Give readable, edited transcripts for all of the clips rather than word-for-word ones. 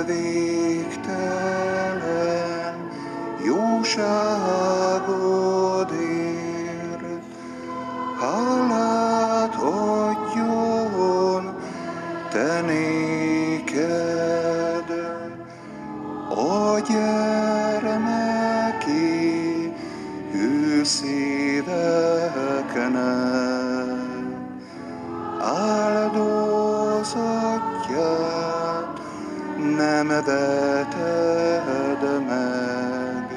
végtelen jóságodért. Hálát adjon te néked, a gyermeki hű szíveknek. Áldozatját nem veted meg,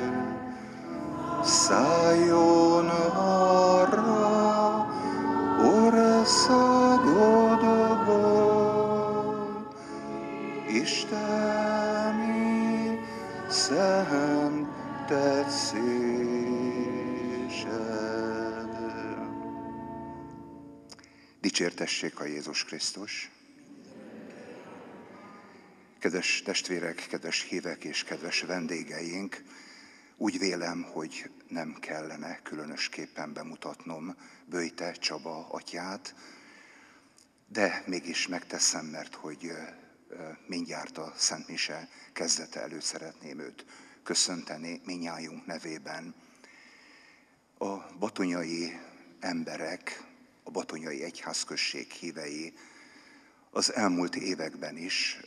szálljon arra országodból isteni szent tetszésed. Dicsértessék a Jézus Krisztus! Kedves testvérek, kedves hívek és kedves vendégeink, úgy vélem, hogy nem kellene különösképpen bemutatnom Böjte Csaba atyát, de mégis megteszem, mert hogy mindjárt a Szent Mise kezdete előtt szeretném őt köszönteni mindnyájunk nevében. A batonyai emberek, a batonyai egyházközség hívei az elmúlt években is,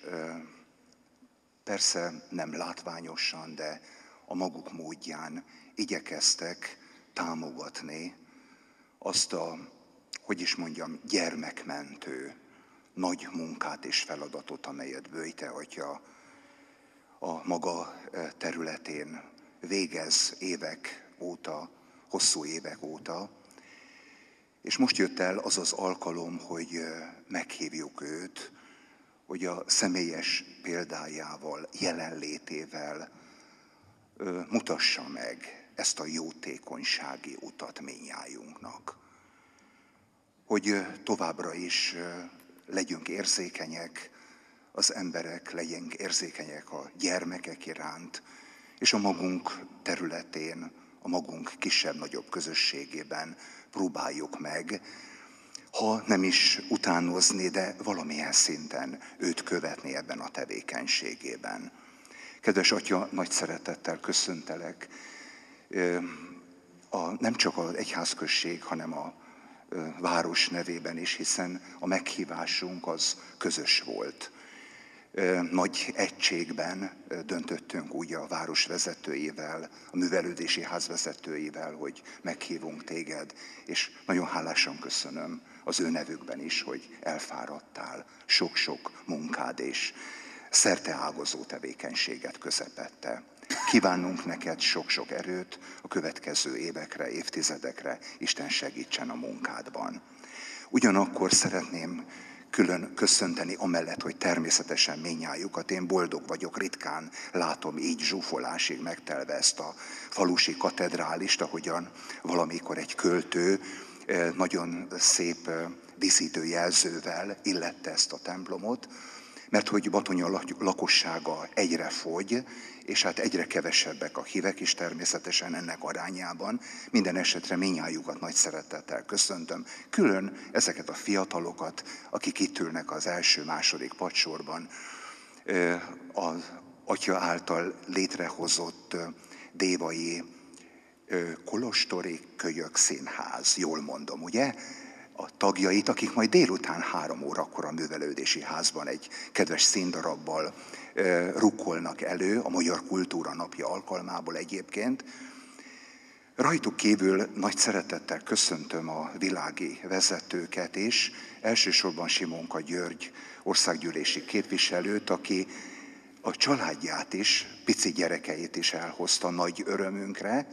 persze nem látványosan, de a maguk módján igyekeztek támogatni azt a, gyermekmentő nagy munkát és feladatot, amelyet Böjte atya a maga területén végez évek óta, hosszú évek óta. És most jött el az az alkalom, hogy meghívjuk őt, hogy a személyes példájával, jelenlétével mutassa meg ezt a jótékonysági utat mindnyájunknak. Hogy továbbra is legyünk érzékenyek az emberek, legyünk érzékenyek a gyermekek iránt, és a magunk területén, a magunk kisebb-nagyobb közösségében próbáljuk meg, ha nem is utánozni, de valamilyen szinten őt követni ebben a tevékenységében. Kedves atya, nagy szeretettel köszöntelek, nem csak az egyházközség, hanem a város nevében is, hiszen a meghívásunk az közös volt. Nagy egységben döntöttünk úgy a város vezetőivel, a művelődési ház vezetőivel, hogy meghívunk téged, és nagyon hálásan köszönöm az ő nevükben is, hogy elfáradtál, sok-sok munkád és szerteágazó tevékenységet közepette. Kívánunk neked sok-sok erőt a következő évekre, évtizedekre, Isten segítsen a munkádban. Ugyanakkor szeretném külön köszönteni, amellett, hogy természetesen mindnyájukat. Én boldog vagyok, ritkán látom így zsúfolásig megtelve ezt a falusi katedrálist, ahogyan valamikor egy költő nagyon szép díszítőjelzővel illette ezt a templomot, mert hogy Batonya lakossága egyre fogy, és hát egyre kevesebbek a hívek is természetesen ennek arányában. Minden esetre mindnyájukat nagy szeretettel köszöntöm. Külön ezeket a fiatalokat, akik itt ülnek az első-második padsorban, az atya által létrehozott dévai kolostori kölyök színház, jól mondom, ugye? A tagjait, akik majd délután 3 órakor a művelődési házban egy kedves színdarabbal rukkolnak elő, a Magyar Kultúra Napja alkalmából egyébként. Rajtuk kívül nagy szeretettel köszöntöm a világi vezetőket is, elsősorban Simonka György országgyűlési képviselőt, aki a családját is, pici gyerekeit is elhozta nagy örömünkre.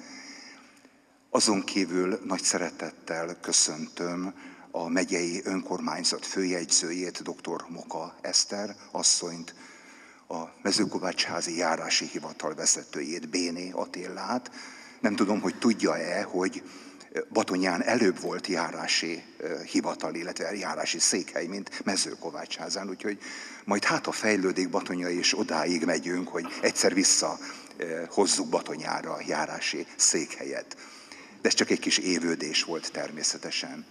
Azon kívül nagy szeretettel köszöntöm a megyei önkormányzat főjegyzőjét, dr. Moka Eszter asszonyt, a mezőkovácsházi járási hivatal vezetőjét, Béné Attillát. Nem tudom, hogy tudja-e, hogy Batonyán előbb volt járási hivatal, illetve járási székhely, mint Mezőkovácsházán, úgyhogy majd hát a fejlődik Batonya, és odáig megyünk, hogy egyszer visszahozzuk Batonyára a járási székhelyet. De ez csak egy kis évődés volt természetesen.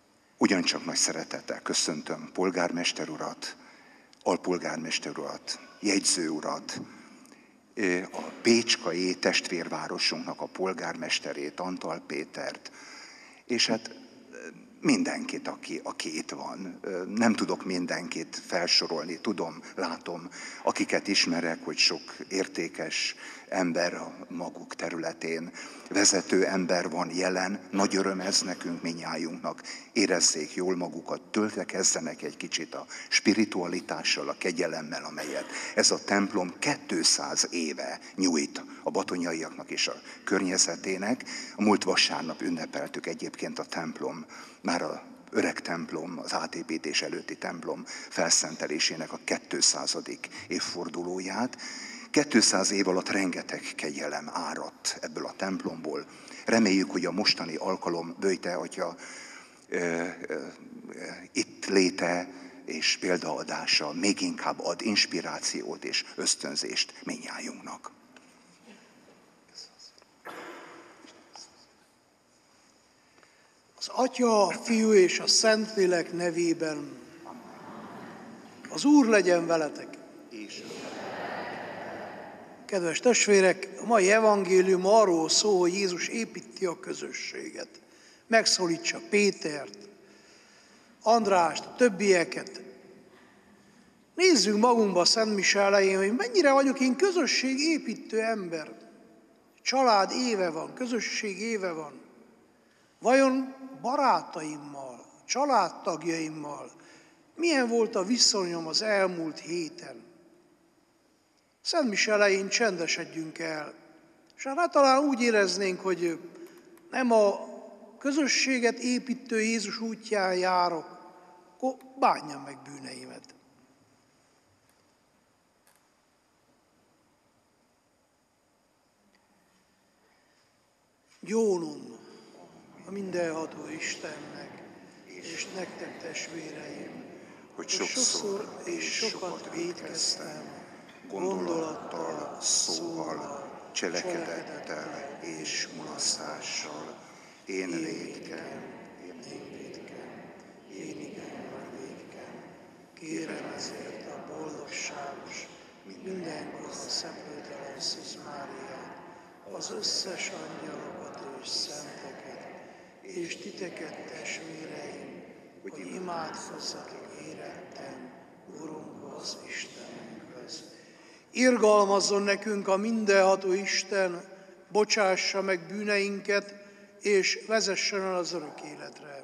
Ugyancsak nagy szeretettel köszöntöm polgármester urat, alpolgármester urat, jegyzőurat, a pécskai testvérvárosunknak a polgármesterét, Antal Pétert, és hát mindenkit, aki itt van. Nem tudok mindenkit felsorolni, tudom, látom, akiket ismerek, hogy sok értékes ember a maguk területén, vezető ember van jelen, nagy öröm ez nekünk mindnyájunknak, érezzék jól magukat, töltekezzenek egy kicsit a spiritualitással, a kegyelemmel, amelyet ez a templom 200 éve nyújt a batonyaiaknak és a környezetének. A múlt vasárnap ünnepeltük egyébként a templom, már az öreg templom, az átépítés előtti templom felszentelésének a 200. évfordulóját. 200 év alatt rengeteg kegyelem áradt ebből a templomból. Reméljük, hogy a mostani alkalom Böjte atya itt léte és példaadása még inkább ad inspirációt és ösztönzést mindnyájunknak. Az Atya, a Fiú és a Szentlélek nevében. Az Úr legyen veletek! Kedves testvérek, a mai evangélium arról szól, hogy Jézus építi a közösséget. Megszólítsa Pétert, Andrást, a többieket. Nézzünk magunkba a Szentmise elején, hogy mennyire vagyok én közösségépítő ember. Család éve van, közösség éve van. Vajon barátaimmal, családtagjaimmal milyen volt a viszonyom az elmúlt héten? Szentmise elején csendesedjünk el, és hát talán úgy éreznénk, hogy nem a közösséget építő Jézus útján járok, akkor bánjam meg bűneimet. Gyónom a mindenható Istennek, és nektek testvéreim, hogy sokszor és sokat vétkeztem, gondolattal, szóval, cselekedettel és mulasztással. Én vétkem, én igen vétkem. Kérem ezért a boldogságos, mindenkor szeplőtelen Szűz Máriát, az összes angyalokat és szenteket, és titeket, testvéreim, hogy imádkozzak érettem Urunkhoz, Istenünkhöz. Irgalmazzon nekünk a mindenható Isten, bocsássa meg bűneinket, és vezessen el az örök életre.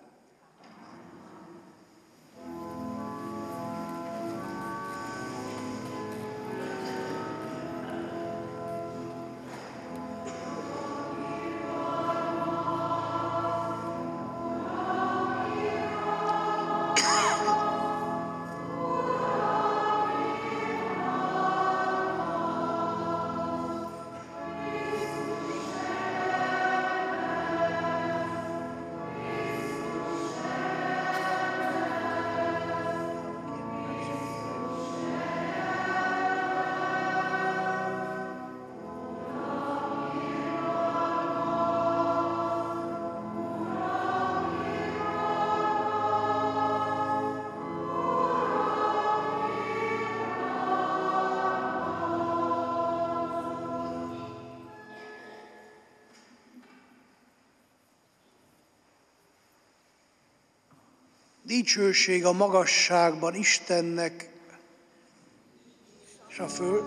Dicsőség a magasságban Istennek, és a föld.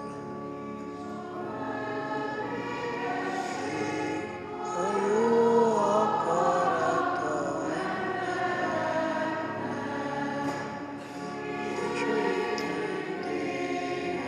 A jó akarata dicsőítünk téged.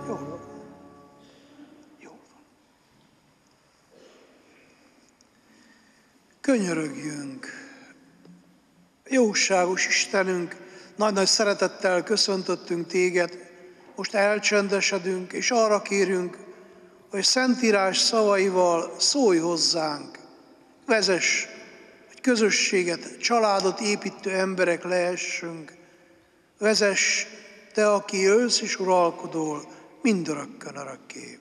Jól van. Jól van. Könyörögjünk. Jóságos Istenünk, nagy-nagy szeretettel köszöntöttünk téged, most elcsendesedünk, és arra kérünk, hogy Szentírás szavaival szólj hozzánk, vezess, hogy közösséget, családot építő emberek lehessünk, vezess, te, aki jössz és uralkodol, mindörökkön örökké.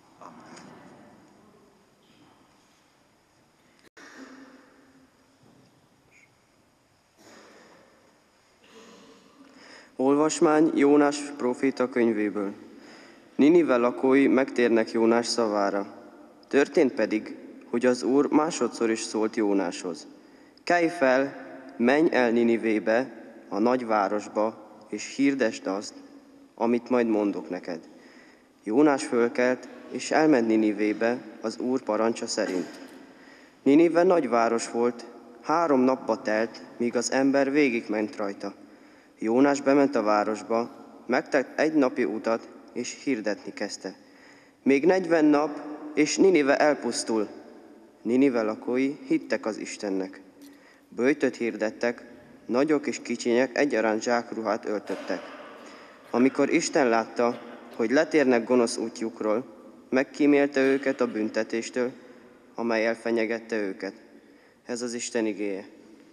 Olvasmány Jónás próféta könyvéből. Ninive lakói megtérnek Jónás szavára. Történt pedig, hogy az Úr másodszor is szólt Jónáshoz. Kelj fel, menj el Ninivébe, a nagyvárosba, és hirdesd azt, amit majd mondok neked. Jónás fölkelt, és elment Ninivébe az Úr parancsa szerint. Ninive nagyváros volt, 3 napba telt, míg az ember végigment rajta. Jónás bement a városba, megtett 1 napi utat, és hirdetni kezdte. Még 40 nap, és Ninive elpusztul. Ninive lakói hittek az Istennek. Böjtöt hirdettek, nagyok és kicsinyek egyaránt zsákruhát öltöttek. Amikor Isten látta, hogy letérnek gonosz útjukról, megkímélte őket a büntetéstől, amely elfenyegette őket. Ez az Isten igéje.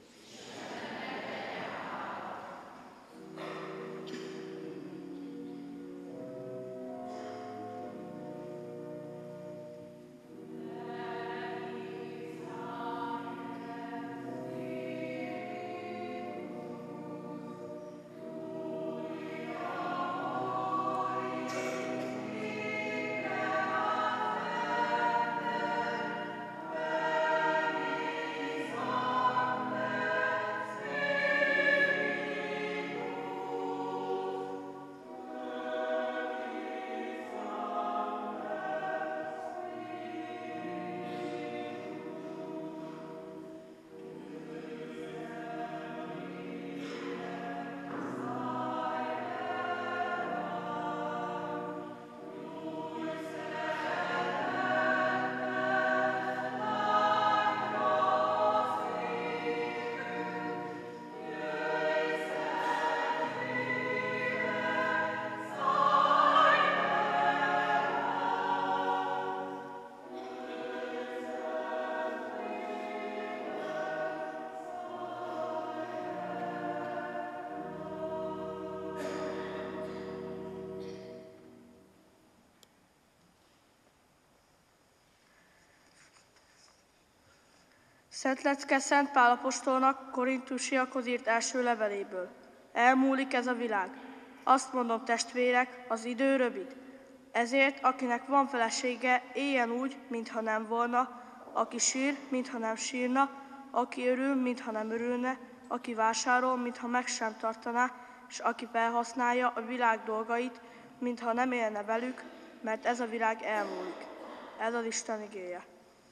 Szent Lecke Szent Pál apostolnak Korintusiakhoz írt első leveléből. Elmúlik ez a világ. Azt mondom, testvérek, az idő rövid. Ezért, akinek van felesége, éljen úgy, mintha nem volna, aki sír, mintha nem sírna, aki örül, mintha nem örülne, aki vásárol, mintha meg sem tartaná, és aki felhasználja a világ dolgait, mintha nem élne velük, mert ez a világ elmúlik. Ez az Isten igéje.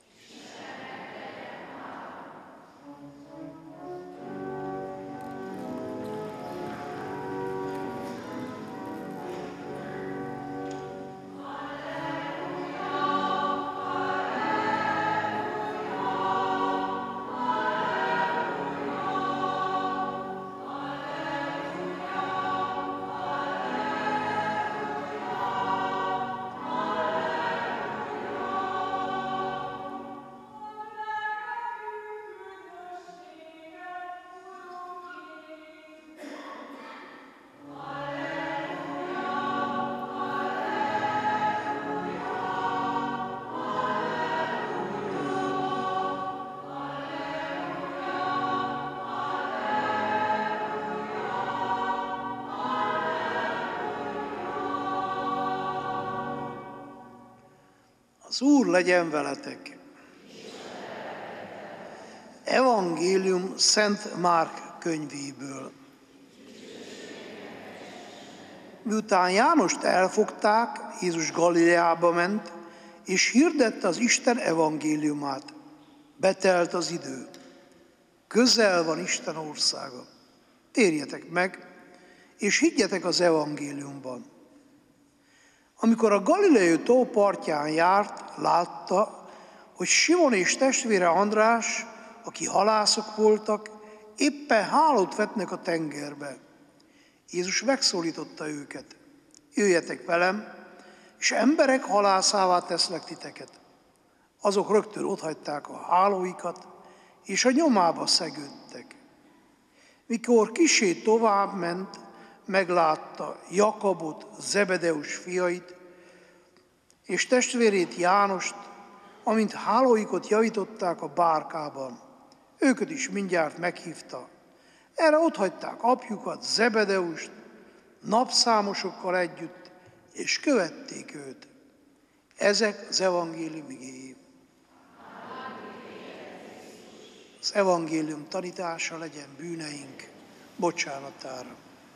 Az Úr legyen veletek! Evangélium Szent Márk könyvéből. Miután Jánost elfogták, Jézus Galileába ment, és hirdette az Isten evangéliumát. Betelt az idő. Közel van Isten országa. Térjetek meg, és higgyetek az evangéliumban. Amikor a Galileai tó partján járt, látta, hogy Simon és testvére András, aki halászok voltak, éppen hálót vetnek a tengerbe. Jézus megszólította őket: jöjjetek velem, és emberek halászává teszlek titeket. Azok rögtön otthagyták a hálóikat, és a nyomába szegődtek. Mikor kissé tovább ment, meglátta Jakabot, Zebedeus fiait, és testvérét Jánost, amint hálóikat javították a bárkában. Őket is mindjárt meghívta. Erre otthagyták apjukat, Zebedeust, napszámosokkal együtt, és követték őt. Ezek az evangélium igéi. Az evangélium tanítása legyen bűneink bocsánatára.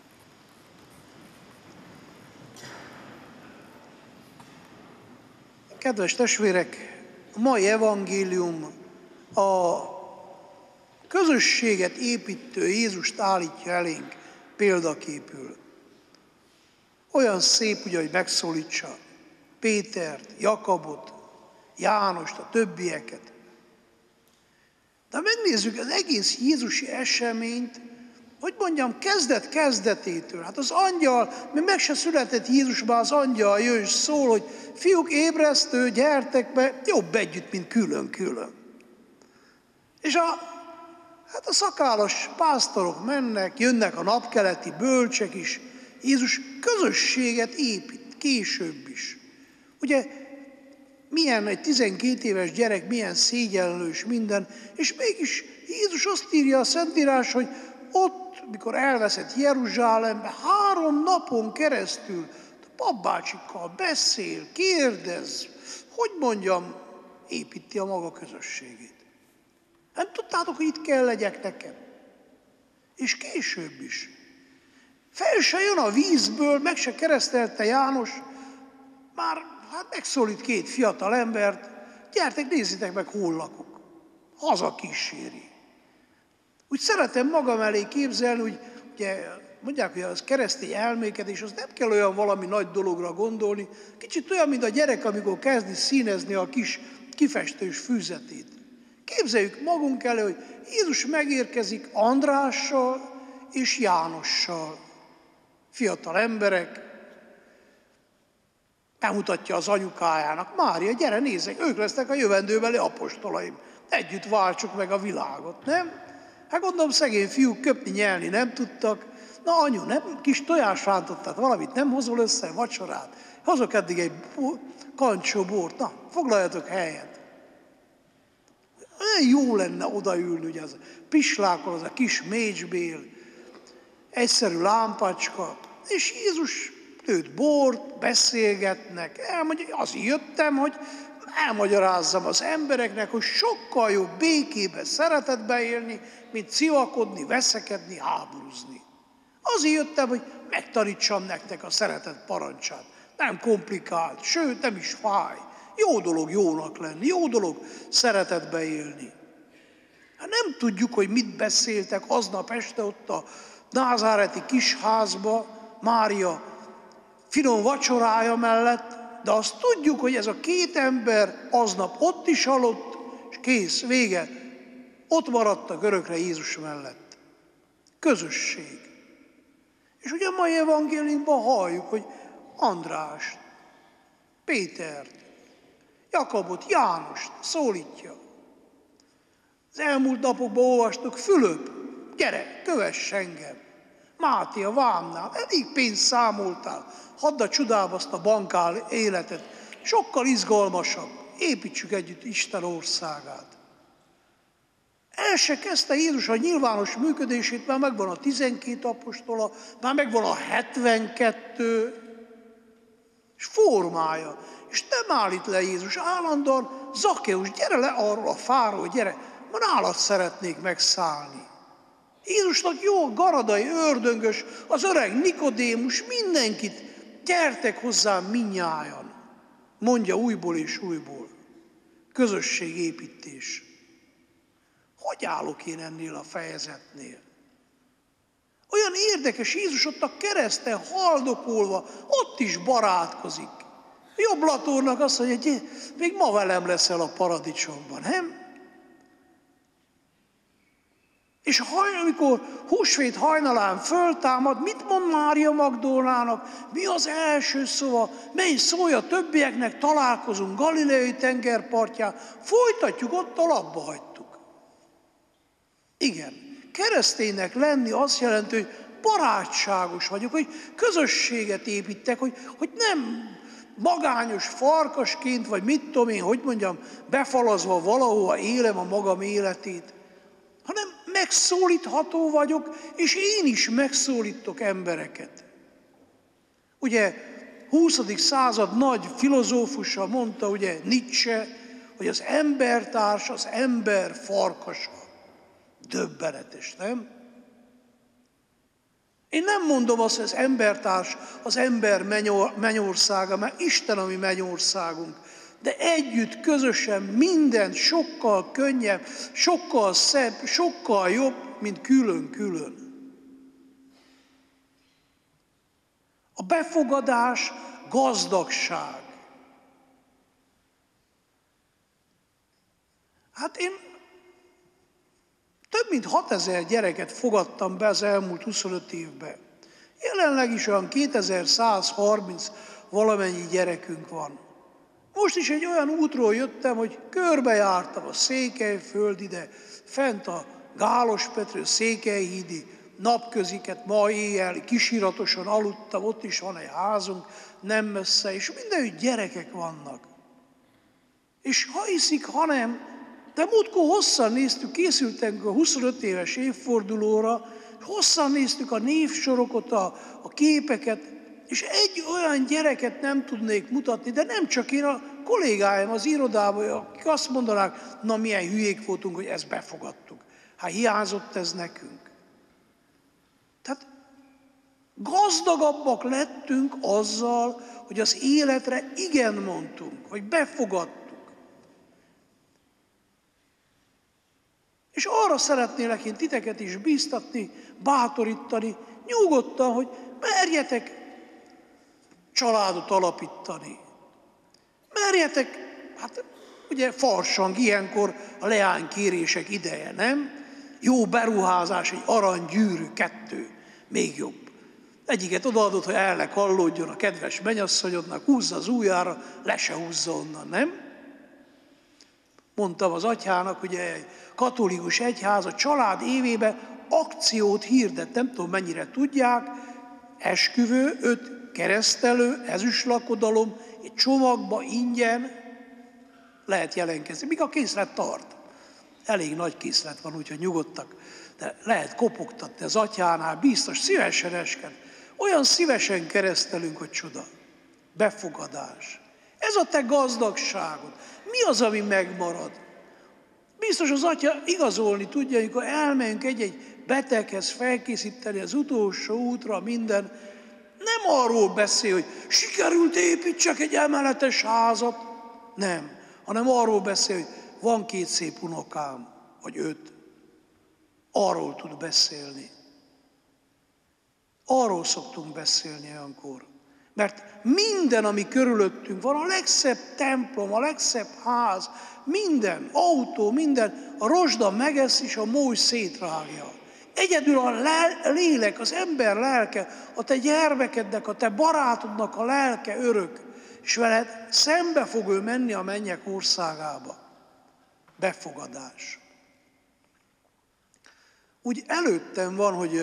Kedves testvérek, a mai evangélium a közösséget építő Jézust állítja elénk példaképül. Olyan szép, ugye, hogy megszólítsa Pétert, Jakabot, Jánost, a többieket. De megnézzük az egész jézusi eseményt, hogy mondjam, kezdet-kezdetétől. Hát az angyal, még meg se született Jézusban, az angyal jön és szól, hogy fiúk, ébresztő, gyertek be, jobb együtt, mint külön-külön. És a szakállas pásztorok mennek, jönnek a napkeleti bölcsek is. Jézus közösséget épít, később is. Ugye, milyen egy 12 éves gyerek, milyen szégyenlős minden, és mégis Jézus azt írja a Szentírás, hogy ott, mikor elveszett Jeruzsálembe, 3 napon keresztül a papbácsikkal beszél, kérdez, hogy mondjam, építi a maga közösségét. Nem tudtátok, hogy itt kell legyek nekem? És később is. Fel se jön a vízből, meg se keresztelte János, már megszólít 2 fiatal embert, gyertek, nézzétek meg, hol lakok. Haza kíséri. Úgy szeretem magam elé képzelni, hogy ugye mondják, hogy az keresztény elmékedés, az nem kell olyan valami nagy dologra gondolni, kicsit olyan, mint a gyerek, amikor kezdi színezni a kis kifestős fűzetét. Képzeljük magunk elő, hogy Jézus megérkezik Andrással és Jánossal. Fiatal emberek, bemutatja az anyukájának: Mária, gyere, nézzek, ők lesznek a jövendőbeli apostolaim. Együtt váltsuk meg a világot, nem? Hát gondolom, szegény fiúk köpni, nyelni nem tudtak. Na anyu, nem kis tojásrántottát, valamit nem hozol össze, vacsorát? Hozok eddig egy kancsó bort, na, foglaljatok helyet. Olyan jó lenne odaülni, ugye az pislákon, az a kis mécsbél, egyszerű lámpacska, és Jézus őt bort, beszélgetnek, elmondja, azért jöttem, hogy elmagyarázzam az embereknek, hogy sokkal jobb békébe, szeretetbe élni, mint civakodni, veszekedni, háborúzni. Azért jöttem, hogy megtanítsam nektek a szeretet parancsát. Nem komplikált, sőt, nem is fáj. Jó dolog jónak lenni, jó dolog szeretetbe élni. Hát nem tudjuk, hogy mit beszéltek aznap este ott a názáreti kisházba, Mária finom vacsorája mellett, de azt tudjuk, hogy ez a 2 ember aznap ott is aludt, és kész, vége. Ott maradtak örökre Jézus mellett. Közösség. És ugye a mai evangéliumban halljuk, hogy Andrást, Pétert, Jakabot, Jánost szólítja. Az elmúlt napokban olvastuk: Fülöp, gyere, kövess engem. Máté a vámnál, elég pénzt számoltál, hadd a csodába azt a bankál életet. Sokkal izgalmasabb, építsük együtt Isten országát. El se kezdte Jézus a nyilvános működését, már megvan a 12 apostola, már megvan a 72, és formája. És nem állít le Jézus állandóan: Zakkeus, gyere le arról a fáról, gyere, ma nálad szeretnék megszállni. Jézusnak jó, garadai, ördöngös, az öreg Nikodémus, mindenkit: gyertek hozzám mindnyájan. Mondja újból és újból. Közösségépítés. Hogy állok én ennél a fejezetnél? Olyan érdekes, Jézus ott a kereszten haldokolva, ott is barátkozik. Jobb Latornak azt mondja, hogy még ma velem leszel a paradicsomban, nem? És amikor húsvét hajnalán föltámad, mit mond Mária Magdolnának? Mi az első szava? Menj, szólj a többieknek, találkozunk Galileai tengerpartján, folytatjuk ott, ahol abba hagytuk. Igen, kereszténynek lenni azt jelenti, hogy barátságos vagyok, hogy közösséget építek, hogy nem magányos farkasként, vagy mit tudom én, hogy mondjam, befalazva valahova élem a magam életét, hanem megszólítható vagyok, és én is megszólítok embereket. Ugye 20. század nagy filozófusa mondta, ugye Nietzsche, hogy az embertárs az ember farkasa. Döbbenetes, nem? Én nem mondom azt, hogy az embertárs az ember mennyországa, mert Isten a mi mennyországunk. De együtt, közösen minden sokkal könnyebb, sokkal szebb, sokkal jobb, mint külön-külön. A befogadás gazdagság. Hát én több mint 6000 gyereket fogadtam be az elmúlt 25 évben. Jelenleg is olyan 2130 valamennyi gyerekünk van. Most is egy olyan útról jöttem, hogy körbejártam a Székelyföld ide, fent a Gálos Pető Székelyhídi napköziket, ma éjjel kisiratosan aludtam, ott is van egy házunk, nem messze, és mindenütt gyerekek vannak. És ha hiszik, ha nem, de múltkor hosszan néztük, készültünk a 25 éves évfordulóra, hosszan néztük a névsorokat, a képeket, és egy olyan gyereket nem tudnék mutatni, de nem csak én, a kollégáim az irodában, akik azt mondanák, na milyen hülyék voltunk, hogy ezt befogadtuk. Hát hiányzott ez nekünk. Tehát gazdagabbak lettünk azzal, hogy az életre igen mondtunk, hogy befogadtuk. És arra szeretnélek én titeket is bíztatni, bátorítani, nyugodtan, hogy merjetek családot alapítani. Merjetek, hát ugye farsang, ilyenkor a leánykérések ideje, nem? Jó beruházás, egy aranygyűrű, 2, még jobb. Egyiket odaadott, hogy el ne kallódjon a kedves mennyasszonyodnak, húzza az ujjára, le se húzza onnan, nem? Mondtam az atyának, ugye egy katolikus egyház a család évében akciót hirdet, nem tudom mennyire tudják, esküvő, 5 keresztelő, ezüstlakodalom, egy csomagba ingyen lehet jelentkezni, míg a készlet tart. Elég nagy készlet van, úgyhogy nyugodtak, de lehet kopogtatni az atyánál, biztos, szívesen esked. Olyan szívesen keresztelünk, hogy csoda. Befogadás. Ez a te gazdagságod. Mi az, ami megmarad? Biztos az atya igazolni tudja, amikor elmegyünk egy-egy beteghez felkészíteni az utolsó útra minden, nem arról beszél, hogy sikerült építsek egy emeletes házat, nem, hanem arról beszél, hogy van 2 szép unokám, vagy 5. Arról tud beszélni. Arról szoktunk beszélni olyankor. Mert minden, ami körülöttünk van, a legszebb templom, a legszebb ház, minden, autó, minden, a rozsda megesz és a mój szétrágja. Egyedül a lélek, az ember lelke, a te gyermekednek, a te barátodnak a lelke örök, és veled szembe fog ő menni a mennyek országába. Befogadás. Úgy előttem van, hogy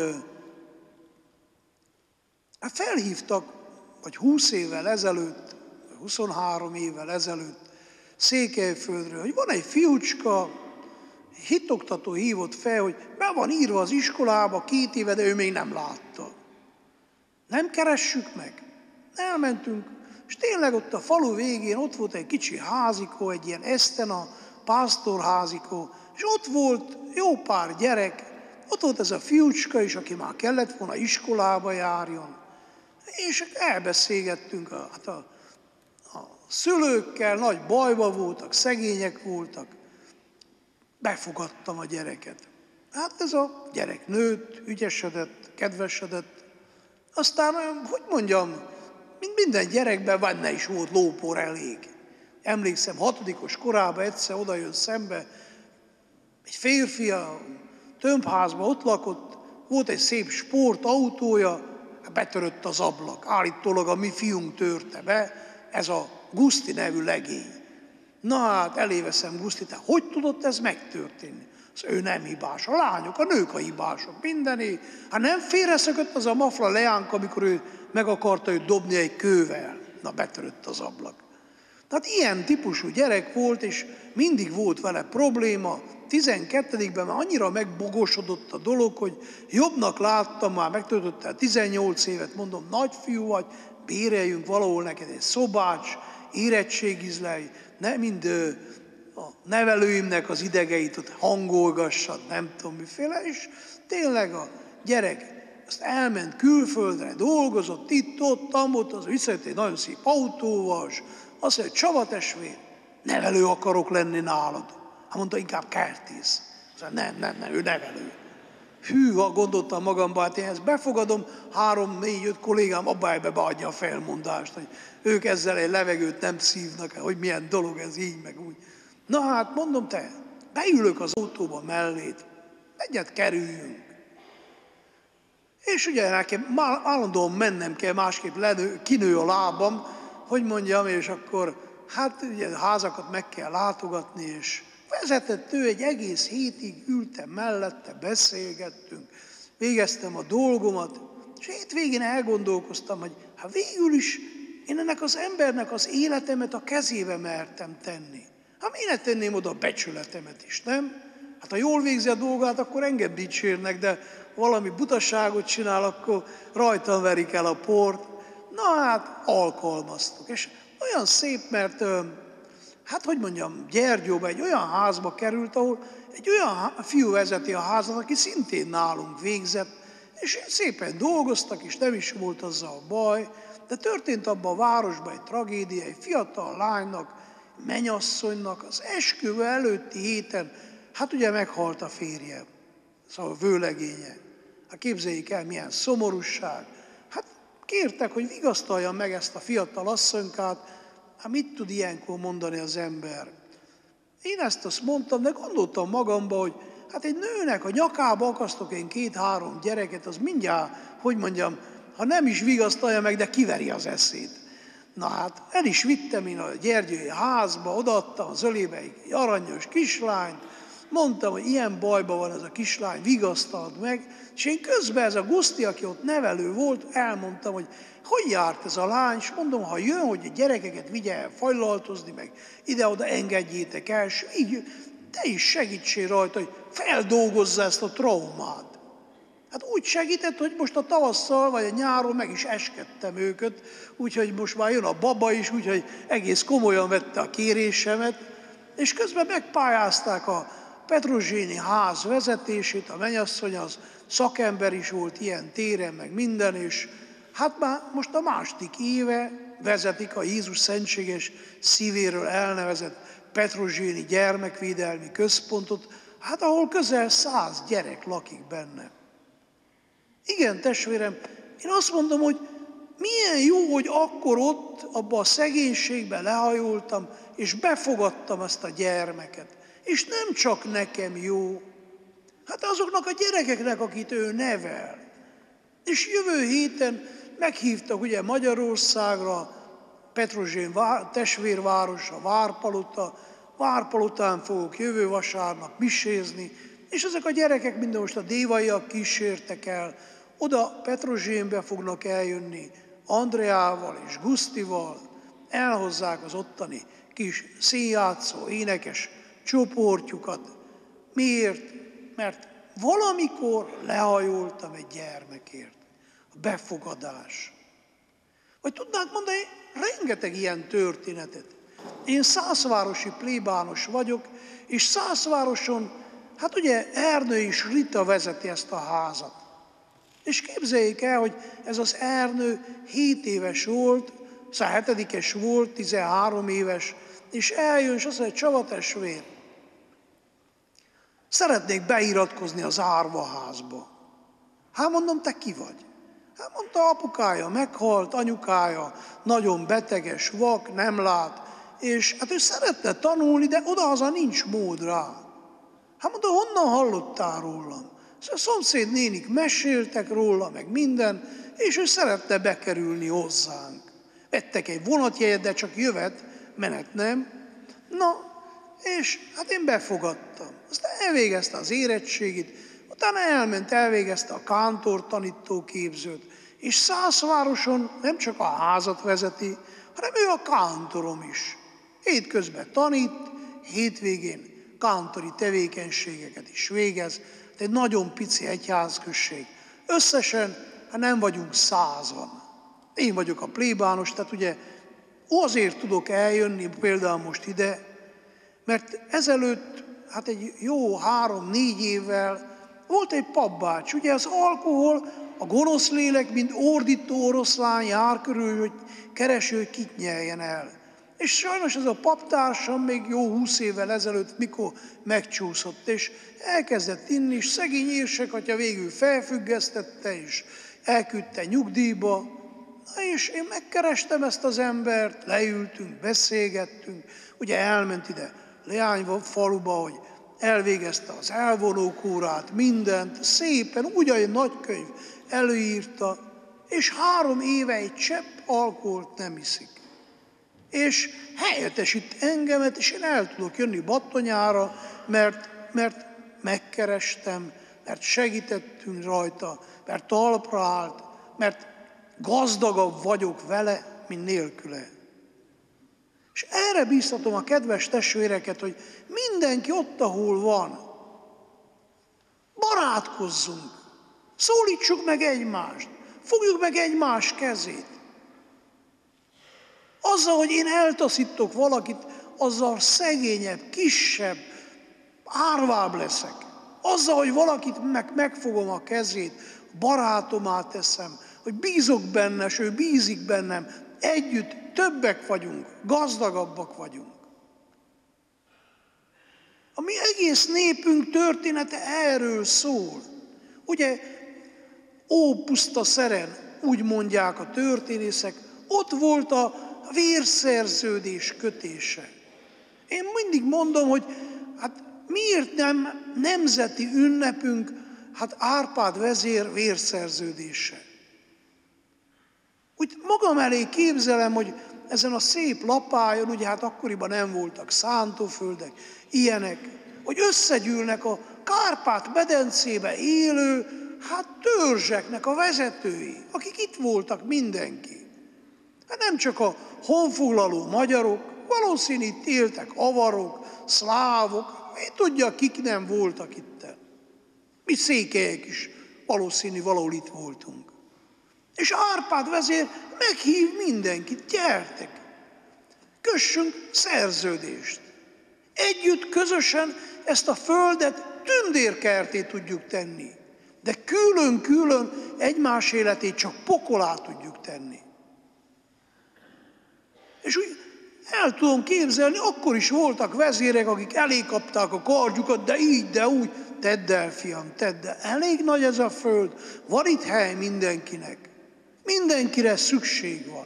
felhívtak, vagy 20 évvel ezelőtt, 23 évvel ezelőtt Székelyföldről, hogy van egy fiúcska, hitoktató hívott fel, hogy be van írva az iskolába 2 éve, de ő még nem látta. Nem keressük meg? Elmentünk, és tényleg ott a falu végén, ott volt egy kicsi házikó, egy ilyen esztena, pásztorházikó, és ott volt jó pár gyerek, ott volt ez a fiúcska is, aki már kellett volna iskolába járjon, és elbeszélgettünk a szülőkkel, nagy bajba voltak, szegények voltak, befogadtam a gyereket. Hát ez a gyerek nőtt, ügyesedett, kedvesedett, aztán, hogy mondjam, mint minden gyerekben benne is volt lópor elég. Emlékszem, 6. korában egyszer oda jön szembe egy férfi, a tömbházban ott lakott, volt egy szép sportautója, betörött az ablak. Állítólag a mi fiunk törte be, ez a Guszti nevű legény. Na hát, eléveszem Guszti, te hogy tudott ez megtörténni? Az ő nem hibás, a lányok, a nők a hibások, mindené. Hát nem félreszökött az a mafla leánk, amikor ő meg akarta őt dobni egy kővel. Na, betörött az ablak. Tehát ilyen típusú gyerek volt, és mindig volt vele probléma. 12-ben már annyira megbogosodott a dolog, hogy jobbnak láttam, már megtöltötte el 18 évet, mondom, nagyfiú vagy, béreljünk valahol neked egy szobács, érettségizlej, ne mind a nevelőimnek az idegeit ott hangolgassad, nem tudom miféle, és tényleg a gyerek azt elment külföldre, dolgozott itt, ott, az visszajött egy nagyon szép autóval, és azt mondja, Csaba testvér, nevelő akarok lenni nálad. Hát mondta, inkább kertész. Nem, ő nevelő. Hű, gondoltam magamban, hát én ezt befogadom, 3-4-5 kollégám abba beadja a felmondást, hogy ők ezzel egy levegőt nem szívnak, hogy milyen dolog ez így, meg úgy. Na hát, mondom, te, beülök az autóba mellét, egyet kerüljünk. És ugye nekem állandóan mennem kell, másképp kinő a lábam, hogy mondjam, és akkor hát ugye házakat meg kell látogatni, és vezetett ő, egy egész hétig ültem mellette, beszélgettünk, végeztem a dolgomat, és hétvégén elgondolkoztam, hogy hát végül is én ennek az embernek az életemet a kezébe mertem tenni. Hát miért tenném oda a becsületemet is, nem? Hát ha jól végzi a dolgát, akkor engem dicsérnek, de valami butaságot csinál, akkor rajtam verik el a port. Na hát, alkalmaztuk. És olyan szép, mert hát hogy mondjam, Gyergyóba egy olyan házba került, ahol egy olyan fiú vezeti a házat, aki szintén nálunk végzett, és szépen dolgoztak, és nem is volt azzal baj, de történt abban a városban egy tragédia, egy fiatal lánynak, mennyasszonynak az esküvő előtti héten, hát ugye meghalt a férje, szóval a vőlegénye. Hát képzeljék el, milyen szomorúság. Hát kértek, hogy vigasztaljam meg ezt a fiatal asszonykát. Hát mit tud ilyenkor mondani az ember? Én ezt azt mondtam, de gondoltam magamba, hogy hát egy nőnek a nyakába akasztok én 2-3 gyereket, az mindjárt, hogy mondjam, ha nem is vigasztalja meg, de kiveri az eszét. Na hát, el is vittem én a gyergyói házba, odaadtam az ölébe egy aranyos kislányt, mondtam, hogy ilyen bajban van ez a kislány, vigasztald meg, és én közben ez a Guszti, aki ott nevelő volt, elmondtam, hogy hogy járt ez a lány, és mondom, ha jön, hogy a gyerekeket vigye el fajlaltozni, meg ide-oda engedjétek el, és így te is segítsél rajta, hogy feldolgozza ezt a traumát. Hát úgy segített, hogy most a tavasszal vagy a nyáron meg is eskedtem őket, úgyhogy most már jön a baba is, úgyhogy egész komolyan vette a kérésemet, és közben megpályázták a petrozséni ház vezetését, a mennyasszony az szakember is volt ilyen téren, meg minden, és hát már most a második éve vezetik a Jézus szentséges szívéről elnevezett petrozséni gyermekvédelmi központot, hát ahol közel 100 gyerek lakik benne. Igen, testvérem, én azt mondom, hogy milyen jó, hogy akkor ott, abban a szegénységben lehajoltam, és befogadtam ezt a gyermeket. És nem csak nekem jó, hát azoknak a gyerekeknek, akit ő nevel. És jövő héten meghívtak ugye Magyarországra, Petrozsén testvérvárosa, Várpalotán fogok jövő vasárnap misézni, és ezek a gyerekek minden most a dévaiak kísértek el, oda Petrozsénbe fognak eljönni Andreával és Gusztival, elhozzák az ottani kis színjátszó, énekes csoportjukat. Miért? Mert valamikor lehajoltam egy gyermekért. A befogadás. Vagy tudnánk mondani, rengeteg ilyen történetet. Én szászvárosi plébános vagyok, és Szászvároson, hát ugye Ernő és Rita vezeti ezt a házat. És képzeljék el, hogy ez az Ernő 7 éves volt, szóval 7-es volt, 13 éves, és eljön, és azt mondja, Csaba testvér, szeretnék beiratkozni az árvaházba. Hát mondom, te ki vagy? Hát mondta, apukája meghalt, anyukája nagyon beteges, vak, nem lát, és hát ő szeretne tanulni, de odahaza nincs mód rá. Hát mondta, honnan hallottál rólam? A szomszéd nénik meséltek róla, meg minden, és ő szeretne bekerülni hozzánk. Vettek egy vonatjegyet, de csak jövet, menet nem. Na, és hát én befogadtam. Aztán elvégezte az érettségit, utána elvégezte a kántor tanítóképzőt, és Szászvároson nem csak a házat vezeti, hanem ő a kántorom is. Hétközben tanít, hétvégén kántori tevékenységeket is végez, egy nagyon pici egyházközség. Összesen hát nem vagyunk 100-an. Én vagyok a plébános, tehát ugye azért tudok eljönni például most ide, mert ezelőtt, hát egy jó 3-4 évvel volt egy papbács. Ugye az alkohol, a gonosz lélek, mint ordító oroszlán jár körül, hogy kereső, hogy kit nyeljen el. És sajnos ez a paptársam még jó 20 évvel ezelőtt, mikor megcsúszott, és elkezdett inni, és szegény érsek-atya végül felfüggesztette, és elküldte nyugdíjba. Na és én megkerestem ezt az embert, leültünk, beszélgettünk, ugye elment ide Leányfaluba, hogy elvégezte az elvonókórát, mindent, szépen, úgy, ahogy nagykönyv előírta, és 3 éve egy csepp alkoholt nem iszik. És helyettesít engemet, és én el tudok jönni Battonyára, mert megkerestem, mert segítettünk rajta, mert talpra állt, mert gazdagabb vagyok vele, mint nélküle. És erre bíztatom a kedves testvéreket, hogy mindenki ott, ahol van, barátkozzunk, szólítsuk meg egymást, fogjuk meg egymás kezét. Azzal, hogy én eltaszítok valakit, azzal szegényebb, kisebb, árvább leszek. Azzal, hogy valakit megfogom a kezét, barátomá teszem, hogy bízok benne, és ő bízik bennem, együtt többek vagyunk, gazdagabbak vagyunk. A mi egész népünk története erről szól. Ugye, ó puszta Szeren, úgy mondják a történészek, ott volt a vérszerződés kötése. Én mindig mondom, hogy hát miért nem nemzeti ünnepünk, hát Árpád vezér vérszerződése. Úgy magam elé képzelem, hogy ezen a szép lapájon, ugye hát akkoriban nem voltak szántóföldek, ilyenek, hogy összegyűlnek a Kárpát-medencébe élő, hát törzseknek a vezetői, akik itt voltak mindenki. Hát nem csak a honfoglaló magyarok, valószínű itt éltek avarok, szlávok, én tudja, kik nem voltak itt. Mi székelyek is valószínű valahol itt voltunk. És Árpád vezér meghív mindenkit, gyertek, kössünk szerződést. Együtt, közösen ezt a földet tündérkertté tudjuk tenni, de külön-külön egymás életét csak pokolá tudjuk tenni. És úgy el tudom képzelni, akkor is voltak vezérek, akik elé kapták a kardjukat, de így, de úgy, tedd el, fiam, tedd el. Elég nagy ez a föld, van itt hely mindenkinek. Mindenkire szükség van.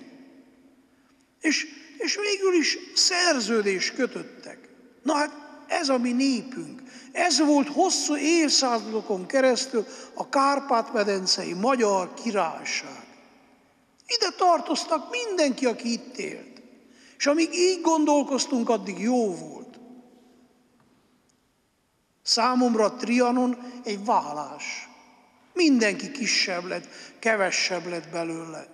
És végül is szerződést kötöttek. Na hát ez a mi népünk. Ez volt hosszú évszázadokon keresztül a Kárpát-medencei Magyar Királyság. Ide tartoztak mindenki, aki itt élt. És amíg így gondolkoztunk, addig jó volt. Számomra Trianon egy vállás. Mindenki kisebb lett, kevesebb lett belőle.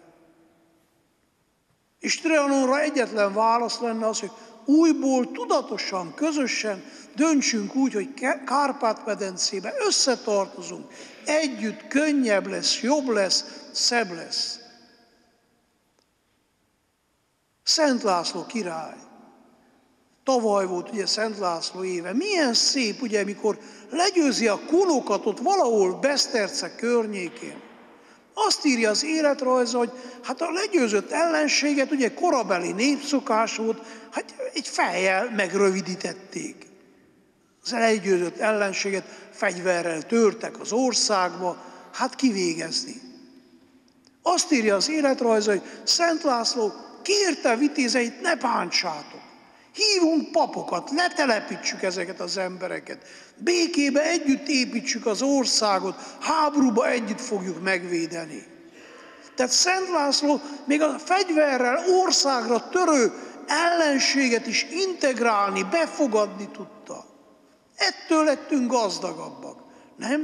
És Trianonra egyetlen válasz lenne az, hogy újból tudatosan, közösen döntsünk úgy, hogy Kárpát-medencébe összetartozunk. Együtt könnyebb lesz, jobb lesz, szebb lesz. Szent László király. Tavaly volt ugye Szent László éve. Milyen szép, ugye, mikor legyőzi a kunokat ott valahol Beszterce környékén. Azt írja az életrajza, hogy hát a legyőzött ellenséget, ugye korabeli népszokás volt, hát egy fejjel megrövidítették. Az legyőzött ellenséget fegyverrel törtek az országba, hát kivégezni. Azt írja az életrajza, hogy Szent László kérte vitézeit, ne bántsátok. Hívunk papokat, letelepítsük ezeket az embereket. Békébe együtt építsük az országot, háborúba együtt fogjuk megvédeni. Tehát Szent László még a fegyverrel országra törő ellenséget is integrálni, befogadni tudta. Ettől lettünk gazdagabbak, nem?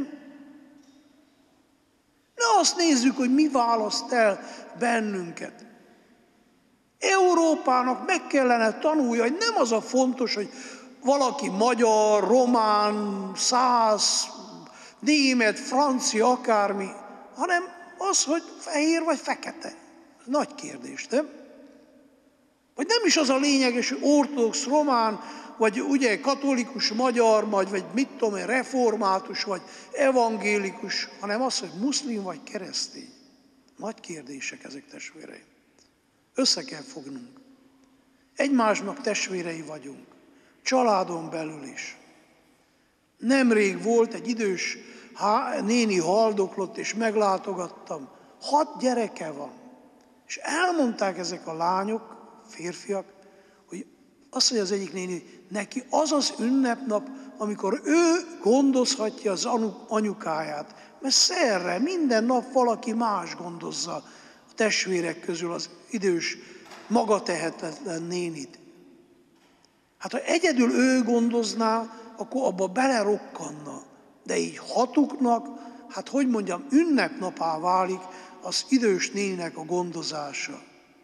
Ne azt nézzük, hogy mi választ el bennünket. Európának meg kellene tanulja, hogy nem az a fontos, hogy valaki magyar, román, szász, német, francia, akármi, hanem az, hogy fehér vagy fekete. Ez nagy kérdés, nem? Vagy nem is az a lényeges, hogy ortodox, román, vagy ugye katolikus, magyar, vagy mit tudom én, református, vagy evangélikus, hanem az, hogy muszlim vagy keresztény. Nagy kérdések ezek, testvéreim. Össze kell fognunk. Egymásnak testvérei vagyunk. Családon belül is. Nemrég volt egy idős néni haldoklott, és meglátogattam. 6 gyereke van. És elmondták ezek a lányok, férfiak, hogy azt mondja az egyik néni, neki az az ünnepnap, amikor ő gondozhatja az anyukáját. Mert szerre minden nap valaki más gondozza a testvérek közül az idős, magatehetetlen nénit. Hát ha egyedül ő gondozná, akkor abba belerokkanna. De így hatuknak, hát hogy mondjam, ünnepnapá válik az idős néninek a gondozása.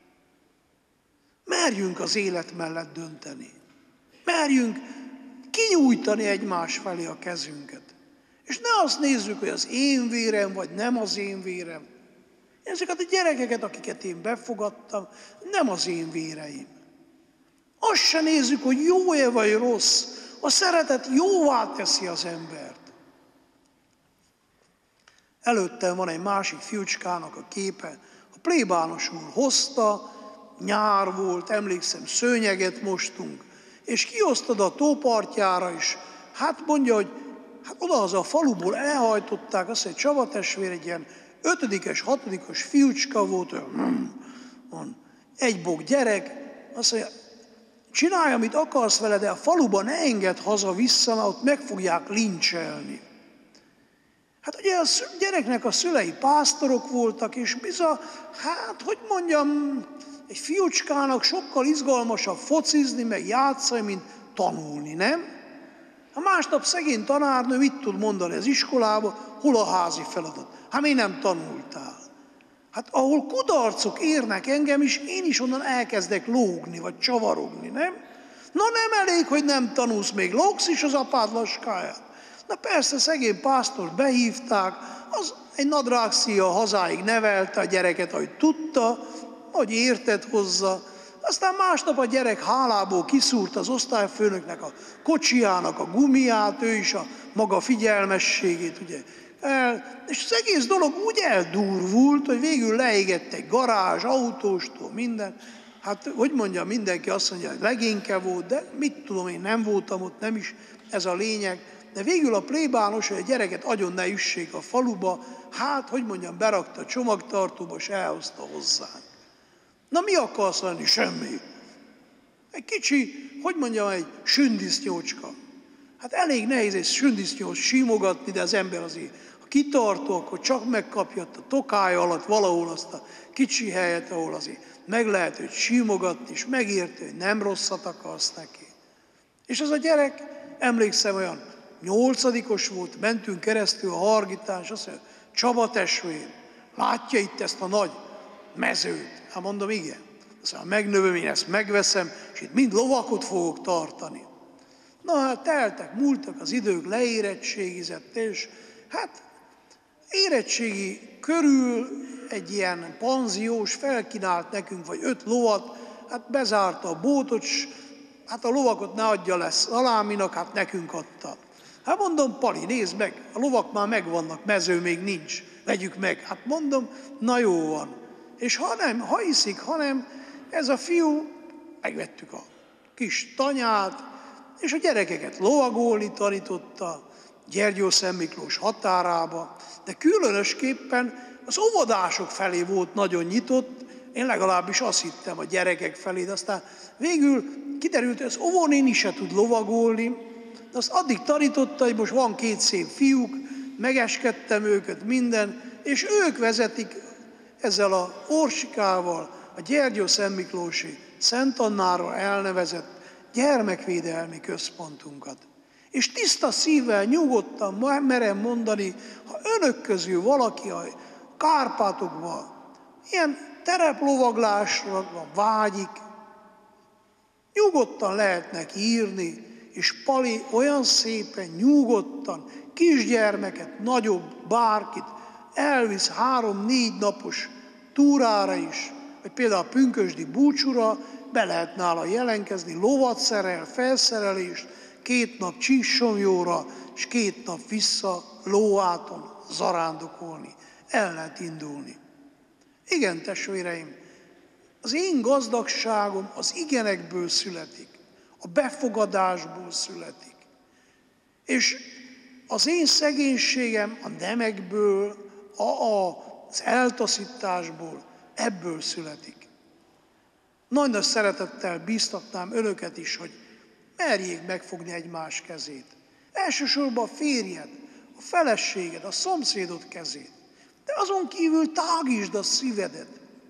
Merjünk az élet mellett dönteni. Merjünk kinyújtani egymás felé a kezünket. És ne azt nézzük, hogy az én vérem, vagy nem az én vérem. Ezeket a gyerekeket, akiket én befogadtam, nem az én véreim. Azt se nézzük, hogy jó-e vagy rossz. A szeretet jóvá teszi az embert. Előttem van egy másik fiúcskának a képe. A plébános úr hozta, nyár volt, emlékszem, szőnyeget mostunk, és kiosztad a tópartjára is. Hát mondja, hogy hát odahaza a faluból elhajtották, azt mondja, Csaba testvér, egy ilyen 5-es, 6-os fiúcska volt, olyan egy bok gyerek, azt mondja, csinálj, amit akarsz vele, de a faluban ne engedd haza-vissza, mert ott meg fogják lincselni. Hát ugye a gyereknek a szülei pásztorok voltak, és bizony, hát hogy mondjam, egy fiúcskának sokkal izgalmasabb focizni, meg játszani, mint tanulni, nem? A másnap szegény tanárnő mit tud mondani az iskolába, hol a házi feladat? Hát még nem tanultál. Hát ahol kudarcok érnek engem is, én is onnan elkezdek lógni, vagy csavarogni, nem? Na nem elég, hogy nem tanulsz, még lógsz is az apád laskáját. Na persze, szegény pásztort behívták, az egy nadrágszíja hazáig nevelte a gyereket, ahogy tudta, hogy értett hozzá. Aztán másnap a gyerek hálából kiszúrt az osztályfőnöknek a kocsijának a gumiát, ő is a maga figyelmességét, ugye. És az egész dolog úgy eldurvult, hogy végül leégett egy garázs, autóstól, minden. Hát, hogy mondjam, mindenki azt mondja, hogy legényke volt, de mit tudom, én nem voltam ott, nem is ez a lényeg. De végül a plébános, hogy a gyereket agyon ne üssék a faluba, hát, hogy mondjam, berakta a csomagtartóba, és elhozta hozzánk. Na mi akarsz lenni? Semmi. Egy kicsi, hogy mondjam, egy sündisznócska. Hát elég nehéz egy sündisznót simogatni, de az ember azért, ha kitartó, akkor csak megkapja a tokája alatt valahol azt a kicsi helyet, ahol azért meg lehet őt simogatni, és megérti, hogy nem rosszat akarsz neki. És az a gyerek, emlékszem, olyan 8-os volt, mentünk keresztül a Hargitán, és azt mondja, Csaba testvér, látja itt ezt a nagy mezőt? Hát mondom, igen. Azt mondja, megnövöm, én ezt megveszem, és itt mind lovakot fogok tartani. Na hát teltek, múltak az idők, leérettségizett, és hát érettségi körül egy ilyen panziós felkínált nekünk, vagy 5 lovat, hát bezárta a bótot, hát a lovakot ne adja le szaláminak, hát nekünk adta. Hát mondom, Pali, nézd meg, a lovak már megvannak, mező még nincs, vegyük meg. Hát mondom, na jó van. És ha hiszik, hanem ez a fiú, megvettük a kis tanyát, és a gyerekeket lovagolni tanította, Gyergyószentmiklós határába, de különösképpen az óvodások felé volt nagyon nyitott, én legalábbis azt hittem a gyerekek felé, de aztán végül kiderült, hogy az óvónéni se tud lovagolni, de azt addig tanította, hogy most van 2 szép fiúk, megeskedtem őket, minden, és ők vezetik ezzel a Orsikával a Gyergyó-Szentmiklósi Szent Annáról elnevezett gyermekvédelmi központunkat. És tiszta szívvel, nyugodtan merem mondani, ha önök közül valaki a Kárpátokban ilyen tereplovaglásra vágyik, nyugodtan lehetnek írni, és Pali olyan szépen, nyugodtan, kisgyermeket, nagyobb, bárkit elvisz 3-4 napos túrára is, vagy például a pünkösdi búcsúra, be lehet nála jelentkezni, lovat szerel, felszerelést, 2 nap Csíksomjóra, és 2 nap vissza lóáton zarándokolni. El lehet indulni. Igen, testvéreim, az én gazdagságom az igenekből születik, a befogadásból születik. És az én szegénységem a nemekből, az eltaszításból, ebből születik. Nagy szeretettel bíztatnám önöket is, hogy merjék megfogni egymás kezét. Elsősorban a férjed, a feleséged, a szomszédod kezét. De azon kívül tágítsd a szívedet.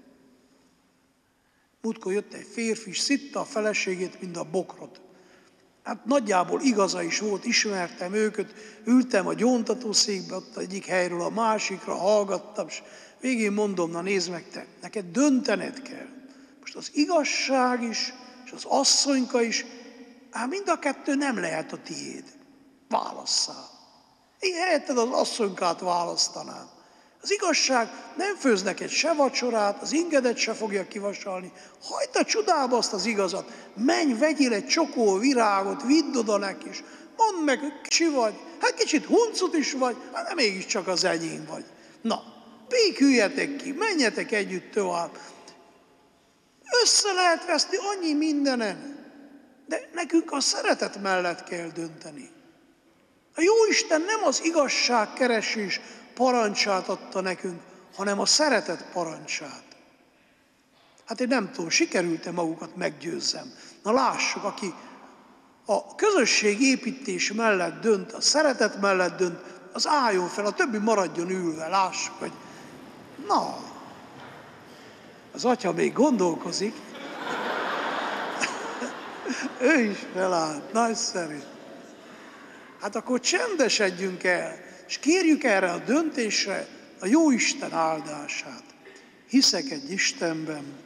Múltkor jött egy férfi, és szitta a feleségét, mint a bokrot. Hát nagyjából igaza is volt, ismertem őket, ültem a gyóntatószékbe, ott egyik helyről a másikra, hallgattam, és végén mondom, na nézd meg te, neked döntened kell. Most az igazság is, és az asszonyka is, hát mind a kettő nem lehet a tiéd. Válasszál. Én helyetted az asszonykát választanám. Az igazság nem főz neked se vacsorát, az ingedet se fogja kivasalni. Hagyd a csodába azt az igazat. Menj, vegyél egy csokó virágot, vidd oda neki is. Mondd meg, hogy kicsi vagy, hát kicsit huncut is vagy, hát de mégiscsak az enyém vagy. Na, béküljetek ki, menjetek együtt tovább. Össze lehet veszni annyi mindenen, de nekünk a szeretet mellett kell dönteni. A Jóisten nem az igazságkeresés parancsát adta nekünk, hanem a szeretet parancsát. Hát én nem tudom, sikerült-e magukat meggyőzzem. Na lássuk, aki a közösség építés mellett dönt, a szeretet mellett dönt, az álljon fel, a többi maradjon ülve, lássuk, hogy na, az atya még gondolkozik. Ő is felállt, nagyszerű. Hát akkor csendesedjünk el, és kérjük erre a döntésre a Jóisten áldását. Hiszek egy Istenben,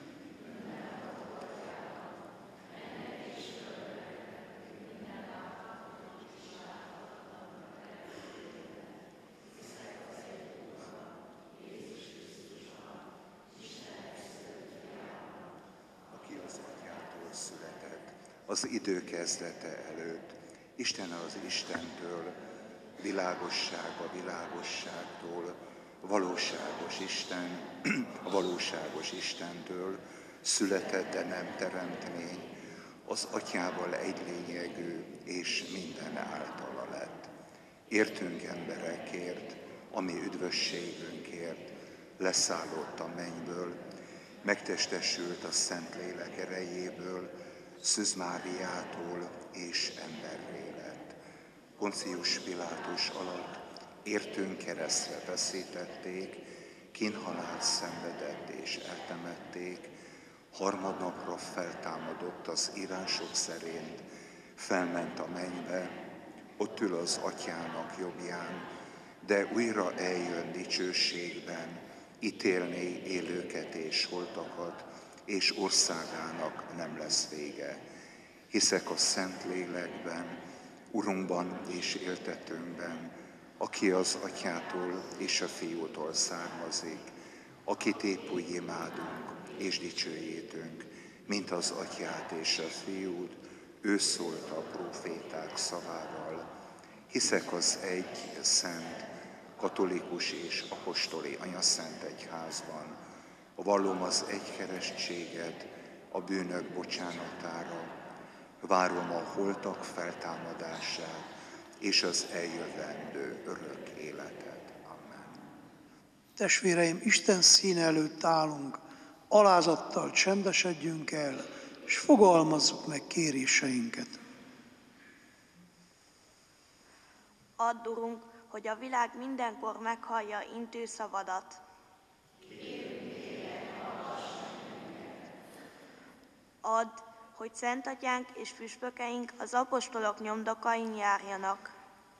aki az Atyától született, az idő kezdete előtt, Isten az Istentől, világosság a világosságtól, valóságos Isten a valóságos Istentől, született, de nem teremtmény, az Atyával egy lényegű, és minden általa lett. Értünk emberekért, ami üdvösségünkért, leszállott a mennyből, megtestesült a Szentlélek erejéből, Szűz Máriától és emberré lett. Poncius Pilátus alatt értünk keresztre feszítették, kínhalált szenvedett és eltemették, harmadnapra feltámadott az írások szerint, felment a mennybe, ott ül az Atyának jobbján, de újra eljön dicsőségben, ítélni élőket és holtakat, és országának nem lesz vége. Hiszek a Szentlélekben, Urunkban és éltetőnkben, aki az Atyától és a Fiútól származik, akit épp úgy imádunk és dicsőítünk, mint az Atyát és a Fiút, ő szólt a próféták szavával. Hiszek az egy szent, katolikus és apostoli anyaszent egyházban, vallom az egykeresztséget a bűnök bocsánatára, várom a holtak feltámadását és az eljövendő örök életet. Amen. Testvéreim, Isten színe előtt állunk, alázattal csendesedjünk el, és fogalmazzuk meg kéréseinket. Add, Urunk, hogy a világ mindenkor meghallja intő szavadat. Add, hogy Szent Atyánk és püspökeink az apostolok nyomdokain járjanak.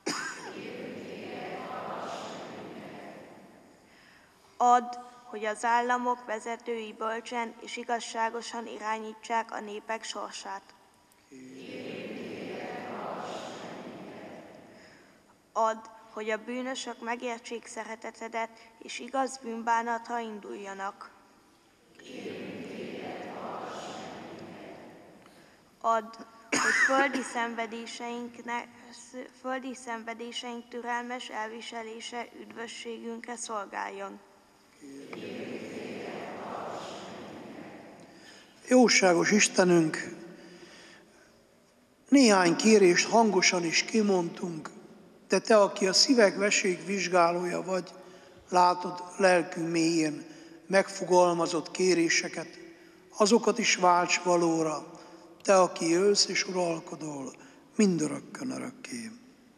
Add, hogy az államok vezetői bölcsen és igazságosan irányítsák a népek sorsát. Add, hogy a bűnösök megértsék szeretetedet, és igaz bűnbánatra induljanak. Add, hogy földi szenvedéseink türelmes elviselése üdvösségünkre szolgáljon. Jóságos Istenünk, néhány kérést hangosan is kimondtunk, de Te, aki a szívek vesék vizsgálója vagy, látod lelkünk mélyén megfogalmazott kéréseket, azokat is válts valóra, Te, aki élsz és uralkodol mindörökkön örökké.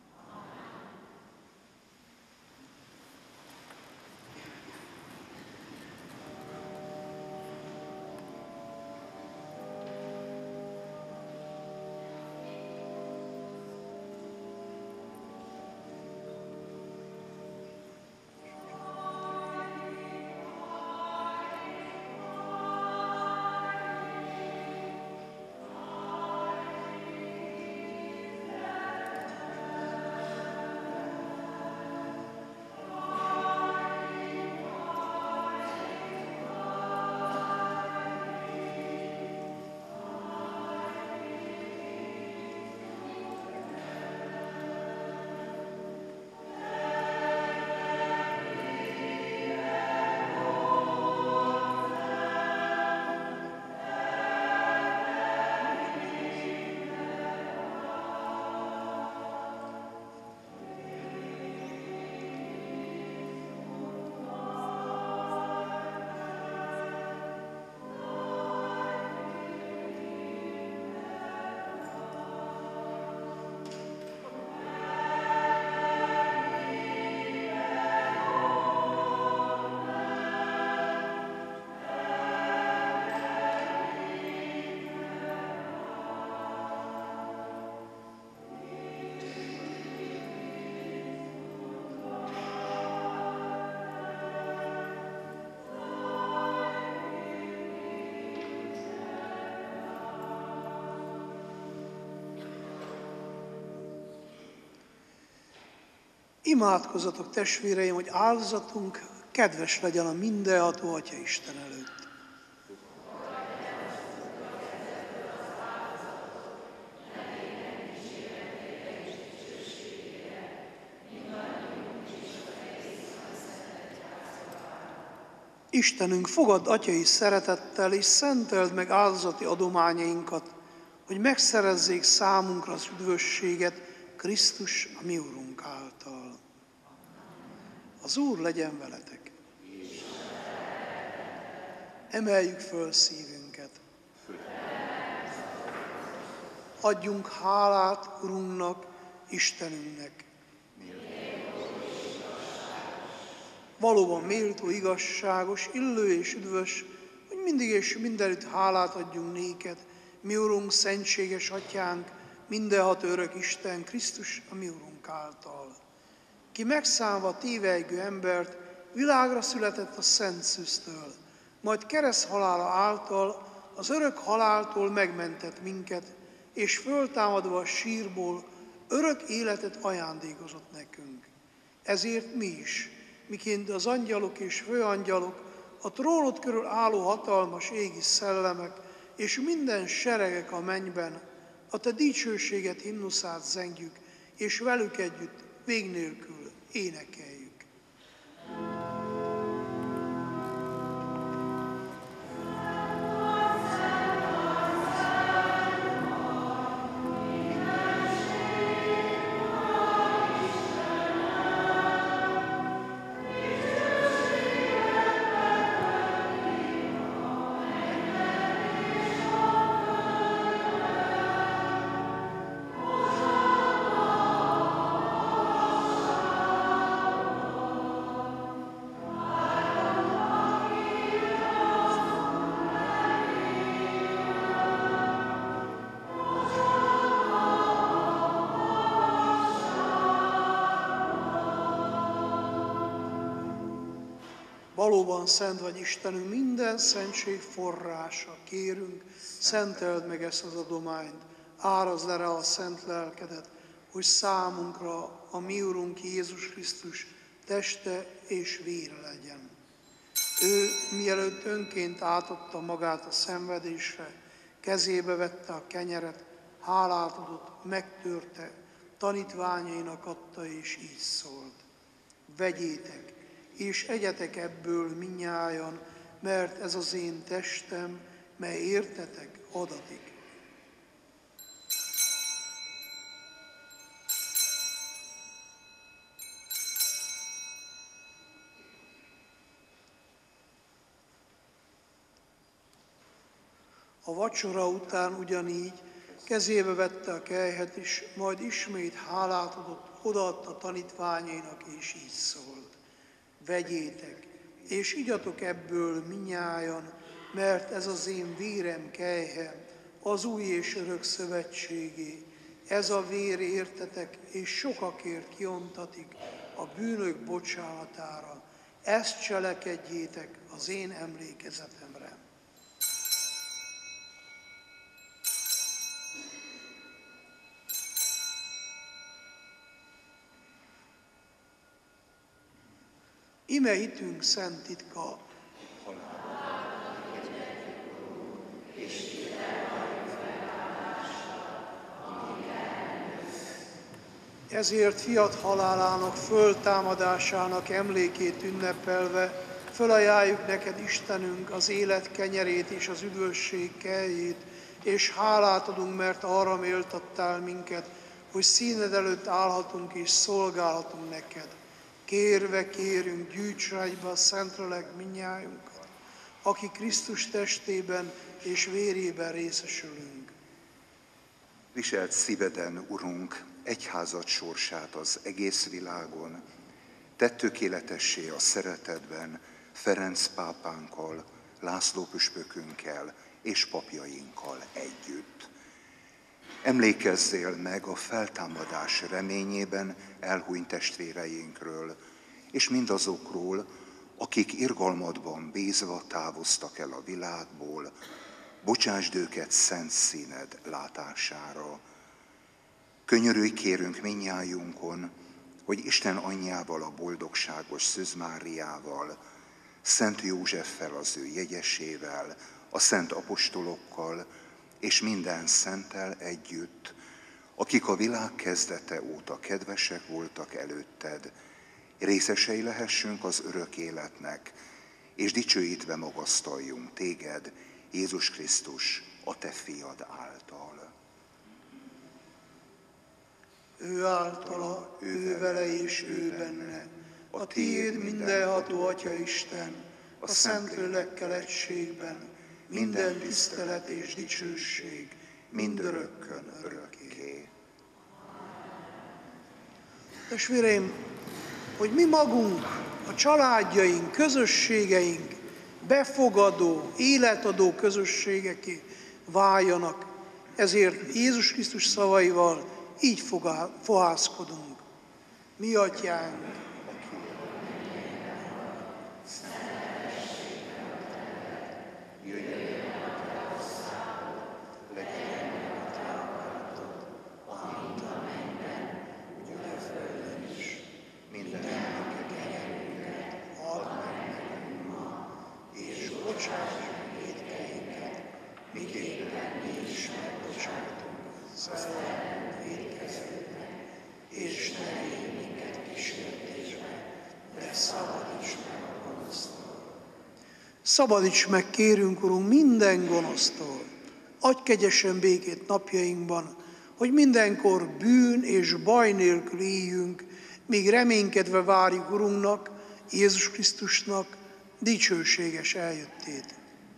Imádkozzatok, testvéreim, hogy áldozatunk kedves legyen a mindenható Atya Isten előtt. Istenünk, fogadd atyai szeretettel, és szenteld meg áldozati adományainkat, hogy megszerezzék számunkra az üdvösséget Krisztus, a mi Urunk által. Az Úr legyen veletek. Emeljük föl szívünket. Adjunk hálát Urunknak, Istenünknek. Valóban méltó, igazságos, illő és üdvös, hogy mindig és mindenütt hálát adjunk néked, mi Urunk, szentséges Atyánk, mindenható örök Isten, Krisztus, a mi Urunk által. Ki megszállva tévejgő embert, világra született a Szent Szűztől, majd kereszthalála által az örök haláltól megmentett minket, és föltámadva a sírból örök életet ajándékozott nekünk. Ezért mi is, miként az angyalok és főangyalok, a trónod körül álló hatalmas égi szellemek, és minden seregek a mennyben, a te dicsőséget himnuszát zengjük, és velük együtt vég nélkül énekeljük. Valóban szent vagy Istenünk, minden szentség forrása. Kérünk, szenteld meg ezt az adományt, árazd le rá a szent lelkedet, hogy számunkra a mi Urunk Jézus Krisztus teste és vére legyen. Ő, mielőtt önként átadta magát a szenvedésre, kezébe vette a kenyeret, hálát adott, megtörte, tanítványainak adta, és így szólt: vegyétek, és egyetek ebből mindnyájan, mert ez az én testem, mely értetek adatik. A vacsora után ugyanígy kezébe vette a kelyhet is, majd ismét hálát adott, odaadta tanítványainak, és így szólt: vegyétek, és igyatok ebből mindnyájan, mert ez az én vérem kelyhe, az új és örök szövetségé. Ez a vér értetek, és sokakért kiontatik a bűnök bocsánatára. Ezt cselekedjétek az én emlékezetemre. Ime hitünk szent titka. Ezért fiat halálának, föltámadásának emlékét ünnepelve fölajánljuk neked, Istenünk, az élet kenyerét és az üdvösség kelyhét, és hálát adunk, mert arra méltattál minket, hogy színed előtt állhatunk és szolgálhatunk neked. Kérve kérünk, gyűjts rá egybe a Szentlélek mindnyájunkat, aki Krisztus testében és vérében részesülünk. Viselt szíveden, Urunk, egyházad sorsát az egész világon, tedd tökéletessé a szeretetben Ferenc pápánkkal, László püspökünkkel és papjainkkal együtt. Emlékezzél meg a feltámadás reményében elhunyt testvéreinkről, és mindazokról, akik irgalmadban bízva távoztak el a világból, bocsásd őket szent színed látására. Könyörülj kérünk mindnyájunkon, hogy Isten anyjával, a boldogságos Szűz Máriával, Szent Józseffel, az ő jegyesével, a szent apostolokkal, és minden szenttel együtt, akik a világ kezdete óta kedvesek voltak előtted, részesei lehessünk az örök életnek, és dicsőítve magasztaljunk téged, Jézus Krisztus, a te fiad által. Ő általa, ő vele és ő benne, a tiéd mindenható Atya Isten, a Szentlélekkel egységben, minden tisztelet és dicsőség, mindörökkön örökké. Testvéreim, hogy mi magunk, a családjaink, közösségeink befogadó, életadó közösségeké váljanak, ezért Jézus Krisztus szavaival így fohászkodunk. Mi Atyánk, és ne védj minket kísértésbe, de szabadíts meg a gonosztól. Szabadíts meg, kérünk, Urunk, minden gonosztól. Adj kegyesen békét napjainkban, hogy mindenkor bűn és baj nélkül éljünk, míg reménykedve várjuk Urunknak, Jézus Krisztusnak dicsőséges eljöttét.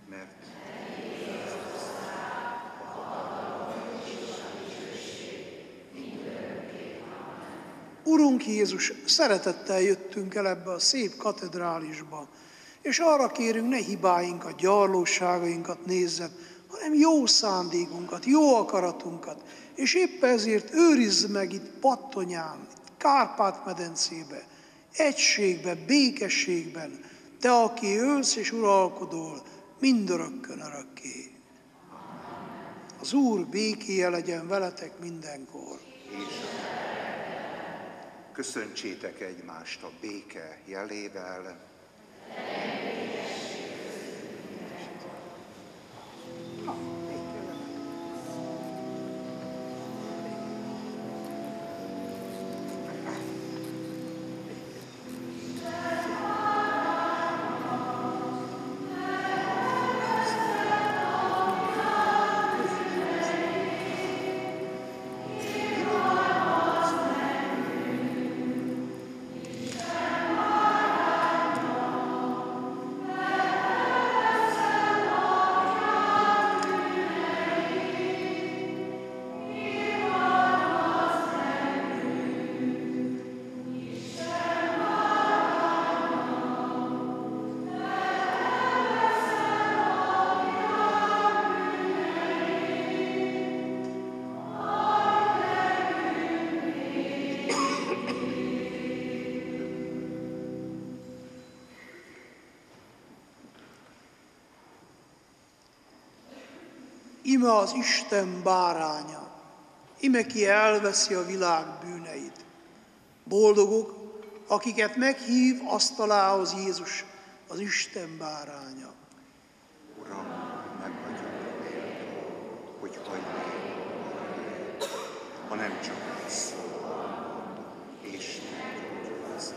Urunk Jézus, szeretettel jöttünk el ebbe a szép katedrálisba, és arra kérünk, ne hibáinkat, gyarlóságainkat nézzed, hanem jó szándékunkat, jó akaratunkat, és éppen ezért őrizd meg itt Pattonyán, itt Kárpát-medencébe, egységben, békességben, te, aki élsz és uralkodol mindörökkön örökké. Az Úr békéje legyen veletek mindenkor. Köszöntsétek egymást a béke jelével. Ime az Isten báránya, ime ki elveszi a világ bűneit. Boldogok, akiket meghív asztalához Jézus, az Isten báránya. Uram, nem vagyok méltó, hogy hagyd meg, hanem csak ezt, és meggyógyulsz.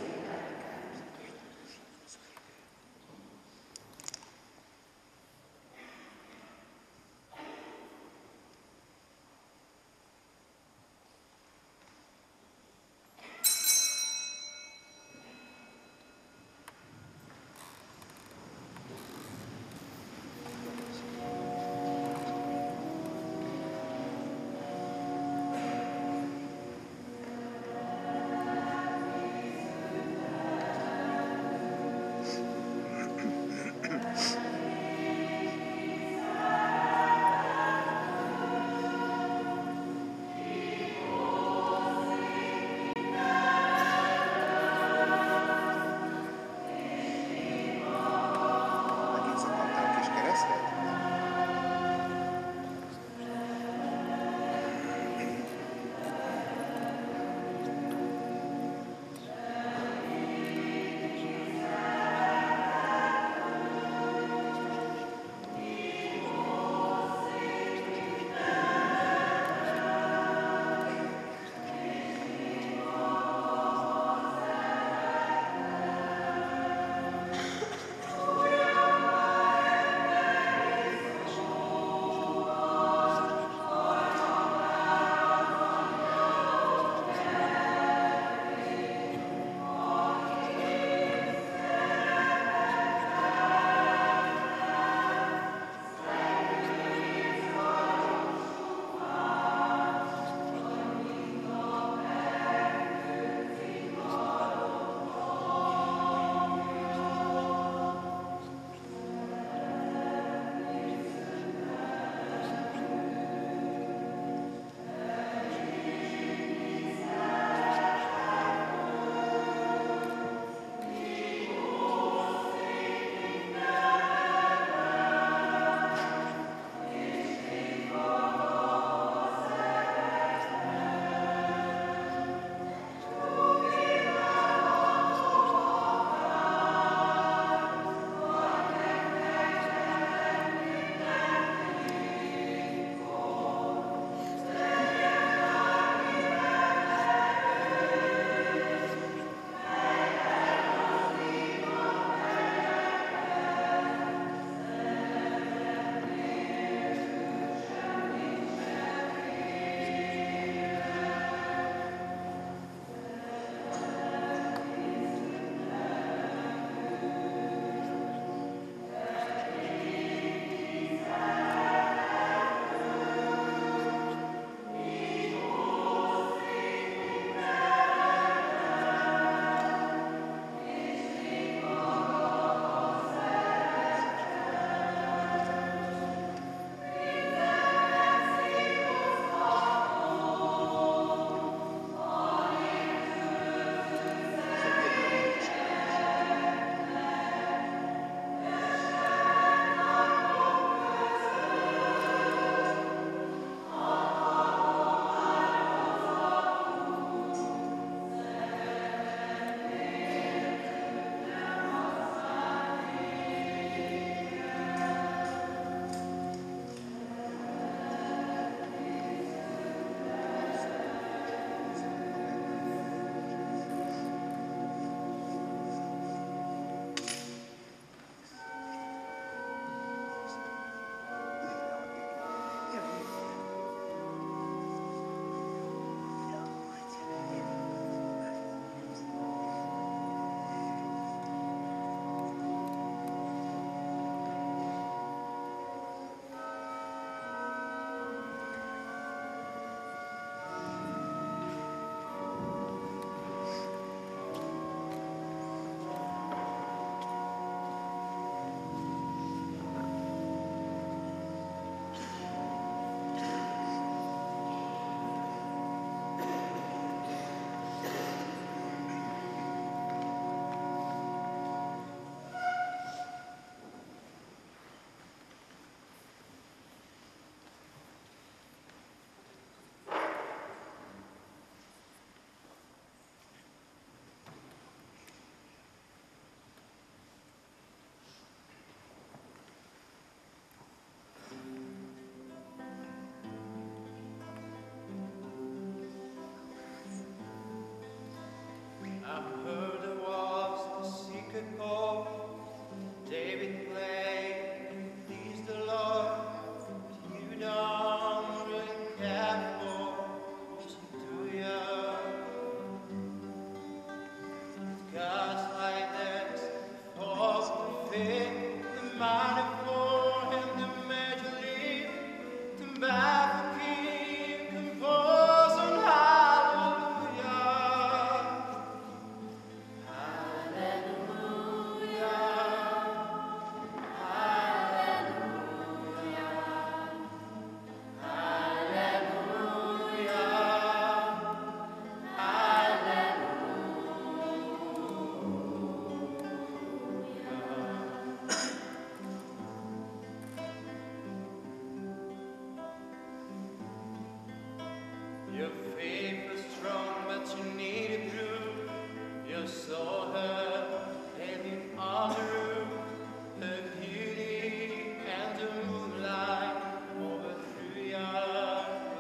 Your faith was strong, but you needed proof. You saw her hanging on the roof, her beauty and the moonlight overthrew you.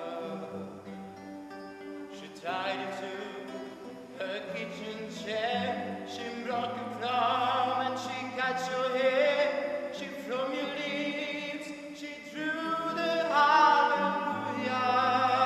She tied you to her kitchen chair, she brought you plum and she cut your hair, she from your lips, she drew the hallelujah.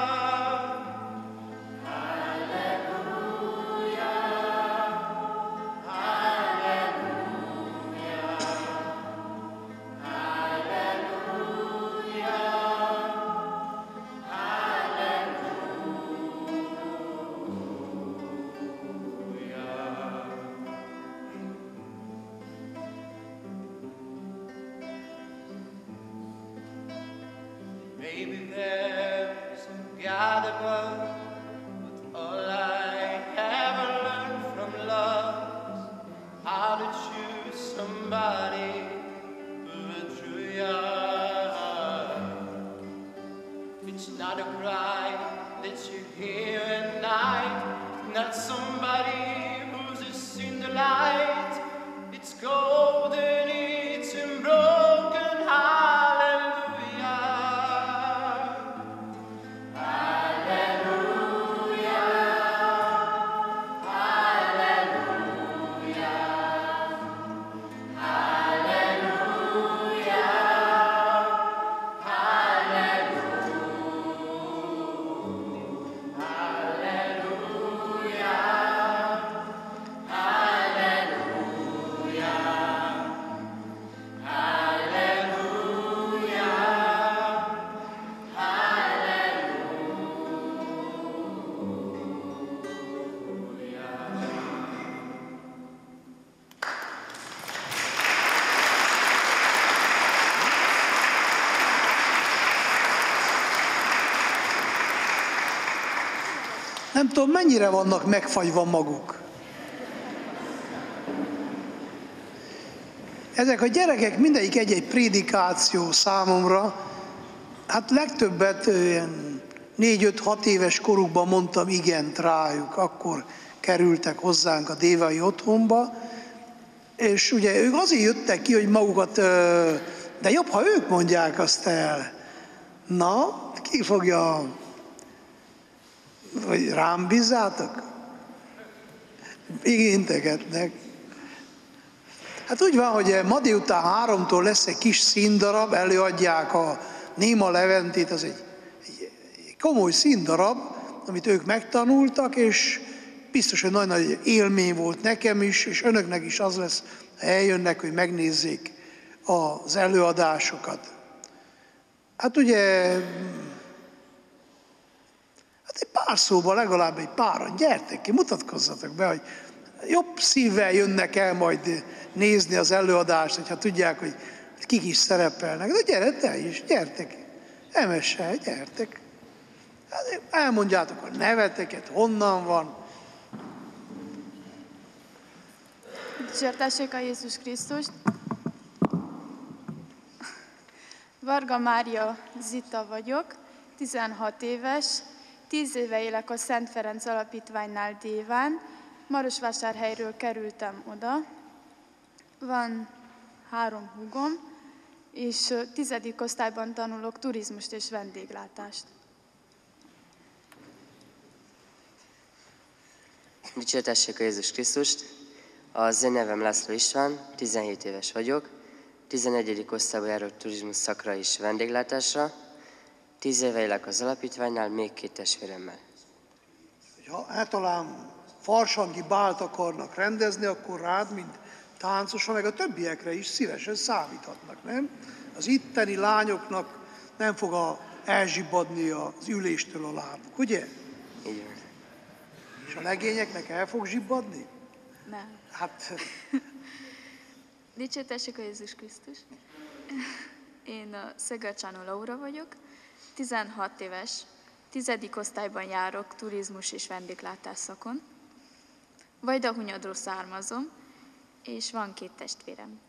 Maybe there's a God above, but all I ever learned from love is how to choose somebody who will true you. It's not a cry that you hear at night, not somebody who's just in the light. It's golden, it's unbroken, hallelujah. Nem tudom, mennyire vannak megfagyva maguk. Ezek a gyerekek mindegyik egy-egy prédikáció számomra. Hát legtöbbet 4-5-6 éves korukban mondtam igent rájuk, akkor kerültek hozzánk a dévai otthonba, és ugye ők azért jöttek ki, hogy magukat, de jobb, ha ők mondják azt el. Na, ki fogja, vagy rám bízzátok? Igénytegetnek. Hát úgy van, hogy ma délután 3-tól lesz egy kis színdarab, előadják a Néma Leventét, az egy komoly színdarab, amit ők megtanultak, és biztos, hogy nagyon nagy élmény volt nekem is, és önöknek is az lesz, ha eljönnek, hogy megnézzék az előadásokat. Hát ugye, egy pár szóban legalább egy páran, gyertek ki, mutatkozzatok be, hogy jobb szívvel jönnek el majd nézni az előadást, hogyha tudják, hogy kik is szerepelnek. De gyere, te is, gyertek, emese, gyertek. Hát elmondjátok a neveteket, honnan van. Dicsértessék a Jézus Krisztust! Varga Mária Zita vagyok, 16 éves, 10 éve élek a Szent Ferenc Alapítványnál Déván, Marosvásárhelyről kerültem oda. Van 3 húgom, és 10. osztályban tanulok turizmust és vendéglátást. Dicsértessék a Jézus Krisztust! Az én nevem László István, 17 éves vagyok, 11. osztályban járok turizmus szakra és vendéglátásra, 10 éve élek az alapítványnál, még 2 testvéremmel. Ha általán farsangi bált akarnak rendezni, akkor rád, mint táncosra, meg a többiekre is szívesen számíthatnak, nem? Az itteni lányoknak nem fog elzsibbadni az üléstől a lábuk, ugye? Így van. És a legényeknek el fog zsibbadni? Nem. Hát... Dicsértessék a Jézus Krisztus! Én Szögörcsánó Laura vagyok, 16 éves, 10. osztályban járok turizmus és vendéglátás szakon. Vajdahunyadról származom, és van 2 testvérem.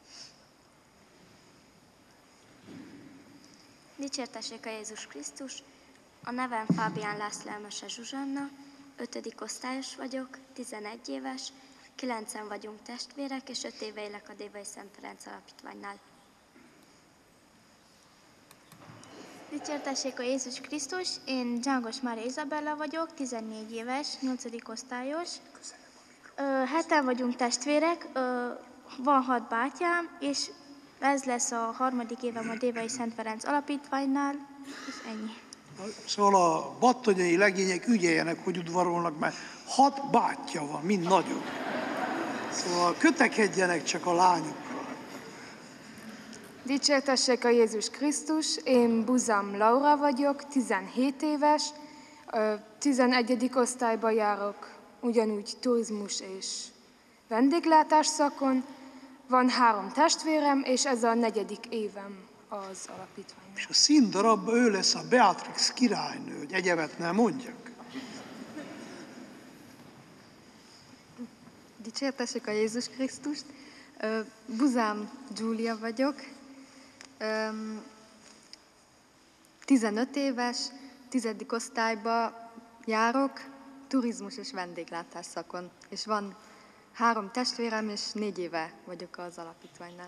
Dicsértessék a Jézus Krisztus! A nevem Fábián László Elmese Zsuzsanna, 5. osztályos vagyok, 11 éves, 9-en vagyunk testvérek, és 5 éve élek a Dévai Szent Ferenc Alapítványnál. Dicsértessék a Jézus Krisztus, én Dzsángos Mária Izabella vagyok, 14 éves, 8. osztályos. 7-en vagyunk testvérek, van 6 bátyám, és ez lesz a 3. évem a Dévai Szent Ferenc Alapítványnál, és ennyi. Szóval a battonyai legények ügyeljenek, hogy udvarolnak, mert 6 bátyja van, mind nagyobb. Szóval kötekedjenek csak a lányokkal. Dicsértessék a Jézus Krisztus, én Buzám Laura vagyok, 17 éves, 11. osztályba járok, ugyanúgy turizmus és vendéglátás szakon. Van 3 testvérem, és ez a 4. évem az alapítványban. És a színdarabban ő lesz a Beatrix királynő, hogy egyebet nem mondjak. Dicsértessék a Jézus Krisztust. Buzám Giulia vagyok, 15 éves, 10. osztályba járok, turizmus és vendéglátás szakon. És van 3 testvérem, és 4 éve vagyok az alapítványnál.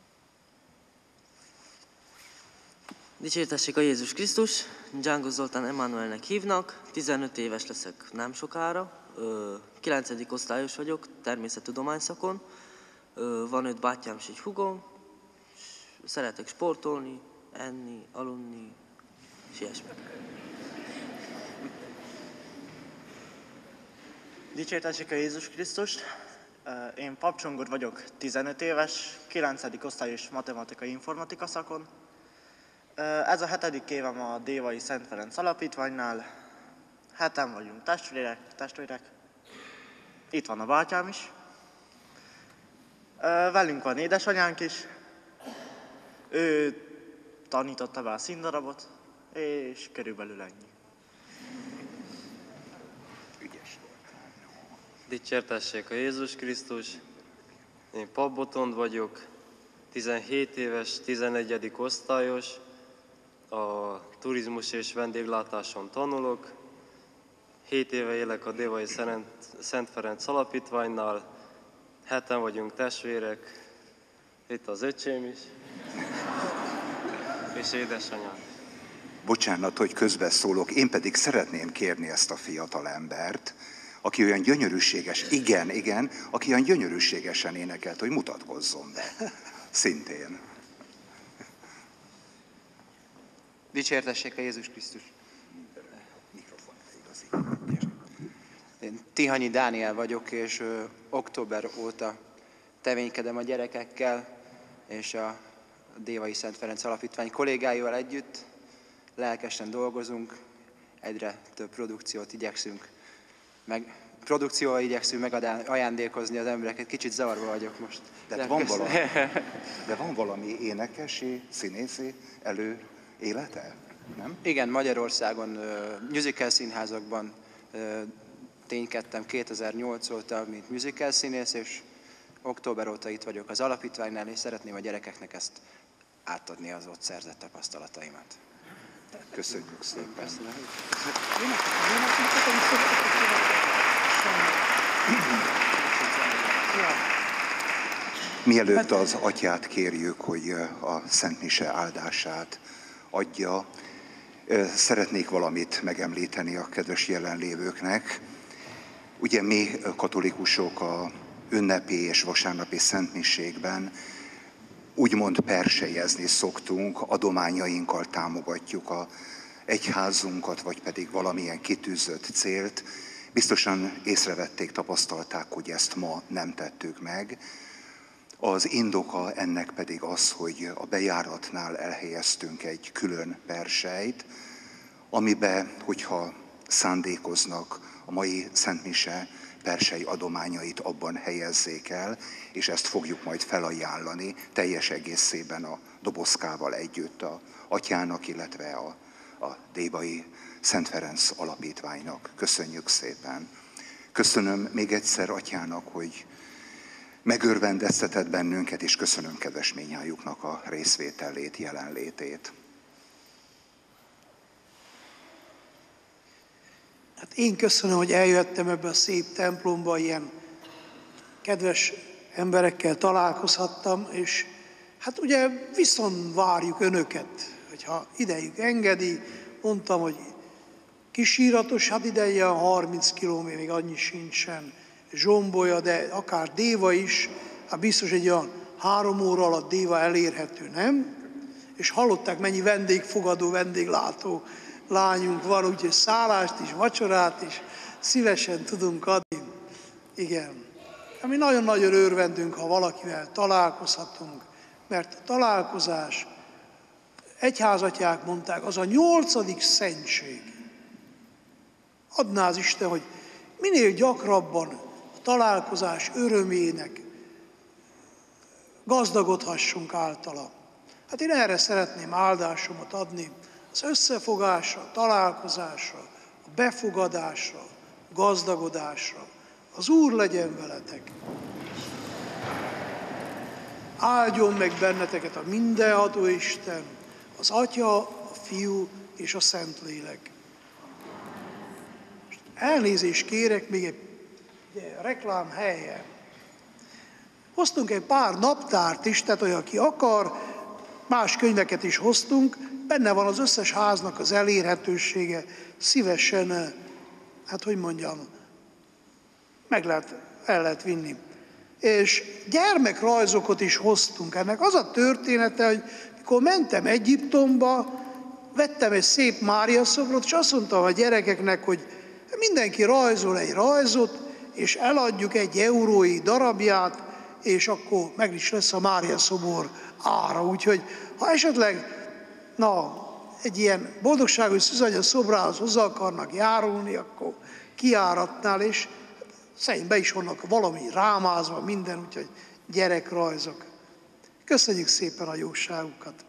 Dicsértessék a Jézus Krisztus, Dzsángos Zoltán Emmanuelnek hívnak, 15 éves leszek nem sokára, 9. osztályos vagyok, természettudomány szakon, van 5 bátyám és egy húgom, szeretek sportolni, enni, aludni, és ilyesmi. Dicsértessék a Jézus Krisztust, én Pap Csongor vagyok, 15 éves, 9. osztályos matematikai informatika szakon. Ez a 7. évem a Dévai Szent Ferenc Alapítványnál. 7-en vagyunk testvérek. Itt van a bátyám is. Velünk van édesanyánk is. Ő tanította be a színdarabot, és körülbelül ennyi. Dicsértessék a Jézus Krisztus, én Pap Botond vagyok, 17 éves, 11. osztályos, a turizmus és vendéglátáson tanulok, 7 éve élek a Dévai Szent Ferenc Alapítványnál, 7-en vagyunk testvérek, itt az öcsém is, és édesanyám. Bocsánat, hogy közbeszólok, én pedig szeretném kérni ezt a fiatal embert, aki olyan gyönyörűséges, igen, aki olyan gyönyörűségesen énekelt, hogy mutatkozzon be. Szintén. Dicsértessék a Jézus Krisztus. Én Tihanyi Dániel vagyok, és október óta tevékenykedem a gyerekekkel, és a Dévai Szent Ferenc Alapítvány kollégáival együtt lelkesen dolgozunk, egyre több produkcióval igyekszünk ajándékozni az embereket. Kicsit zavarba vagyok most. De van valami énekesi, színészi élete? Nem? Igen, Magyarországon musical színházakban ténykedtem 2008 óta, mint musical színész, és október óta itt vagyok az alapítványnál, és szeretném a gyerekeknek ezt átadni, az ott szerzett tapasztalataimat. Köszönjük szépen. Mielőtt az atyát kérjük, hogy a Szent Mise áldását adja, szeretnék valamit megemlíteni a kedves jelenlévőknek. Ugye mi katolikusok a ünnepi és vasárnapi szentmiségben úgymond perselyezni szoktunk, adományainkkal támogatjuk a egyházunkat, vagy pedig valamilyen kitűzött célt. Biztosan észrevették, tapasztalták, hogy ezt ma nem tettük meg. Az indoka ennek pedig az, hogy a bejáratnál elhelyeztünk egy külön perselyt, amiben, hogyha szándékoznak, a mai Szent Mise persely adományait abban helyezzék el, és ezt fogjuk majd felajánlani teljes egészében a dobozkával együtt a atyának, illetve a Dévai Szent Ferenc Alapítványnak. Köszönjük szépen. Köszönöm még egyszer atyának, hogy megörvendeztetett bennünket, és köszönöm kedves minnyájuknak a részvételét, jelenlétét. Hát én köszönöm, hogy eljöttem ebbe a szép templomba, ilyen kedves emberekkel találkozhattam, és hát ugye viszont várjuk önöket, hogyha idejük engedi. Mondtam, hogy Kisíratos, hát ide ilyen 30 kilométer, még annyi sincsen, Zsombolya, de akár Déva is, hát biztos egy olyan 3 óra alatt Déva elérhető, nem? És hallották, mennyi vendégfogadó, vendéglátó lányunk van, úgyhogy szállást is, vacsorát is szívesen tudunk adni. Igen. Mi nagyon-nagyon örvendünk, ha valakivel találkozhatunk, mert a találkozás, egyházatják mondták, az a 8. szentség. Adná az Isten, hogy minél gyakrabban a találkozás örömének gazdagodhassunk általa. Hát én erre szeretném áldásomat adni, az összefogásra, a találkozásra, a befogadásra, a gazdagodásra. Az Úr legyen veletek! Áldjon meg benneteket a mindenható Isten, az Atya, a Fiú és a Szentlélek. Elnézést kérek még egy reklám helyen. Hoztunk egy pár naptárt is, tehát olyan, aki akar, más könyveket is hoztunk, benne van az összes háznak az elérhetősége, szívesen, hát hogy mondjam, el lehet vinni. És gyermekrajzokat is hoztunk. Ennek az a története, hogy mikor mentem Egyiptomba, vettem egy szép Mária szobrot, és azt mondtam a gyerekeknek, hogy mindenki rajzol egy rajzot, és eladjuk 1 eurói darabját, és akkor meg is lesz a Mária szobor ára. Úgyhogy ha esetleg, egy ilyen boldogságos Szűzanya szobrához hozzá akarnak járulni, akkor kiáratnál, és szerint be is vannak valami rámázva, minden, úgyhogy gyerekrajzok. Köszönjük szépen a jóságukat!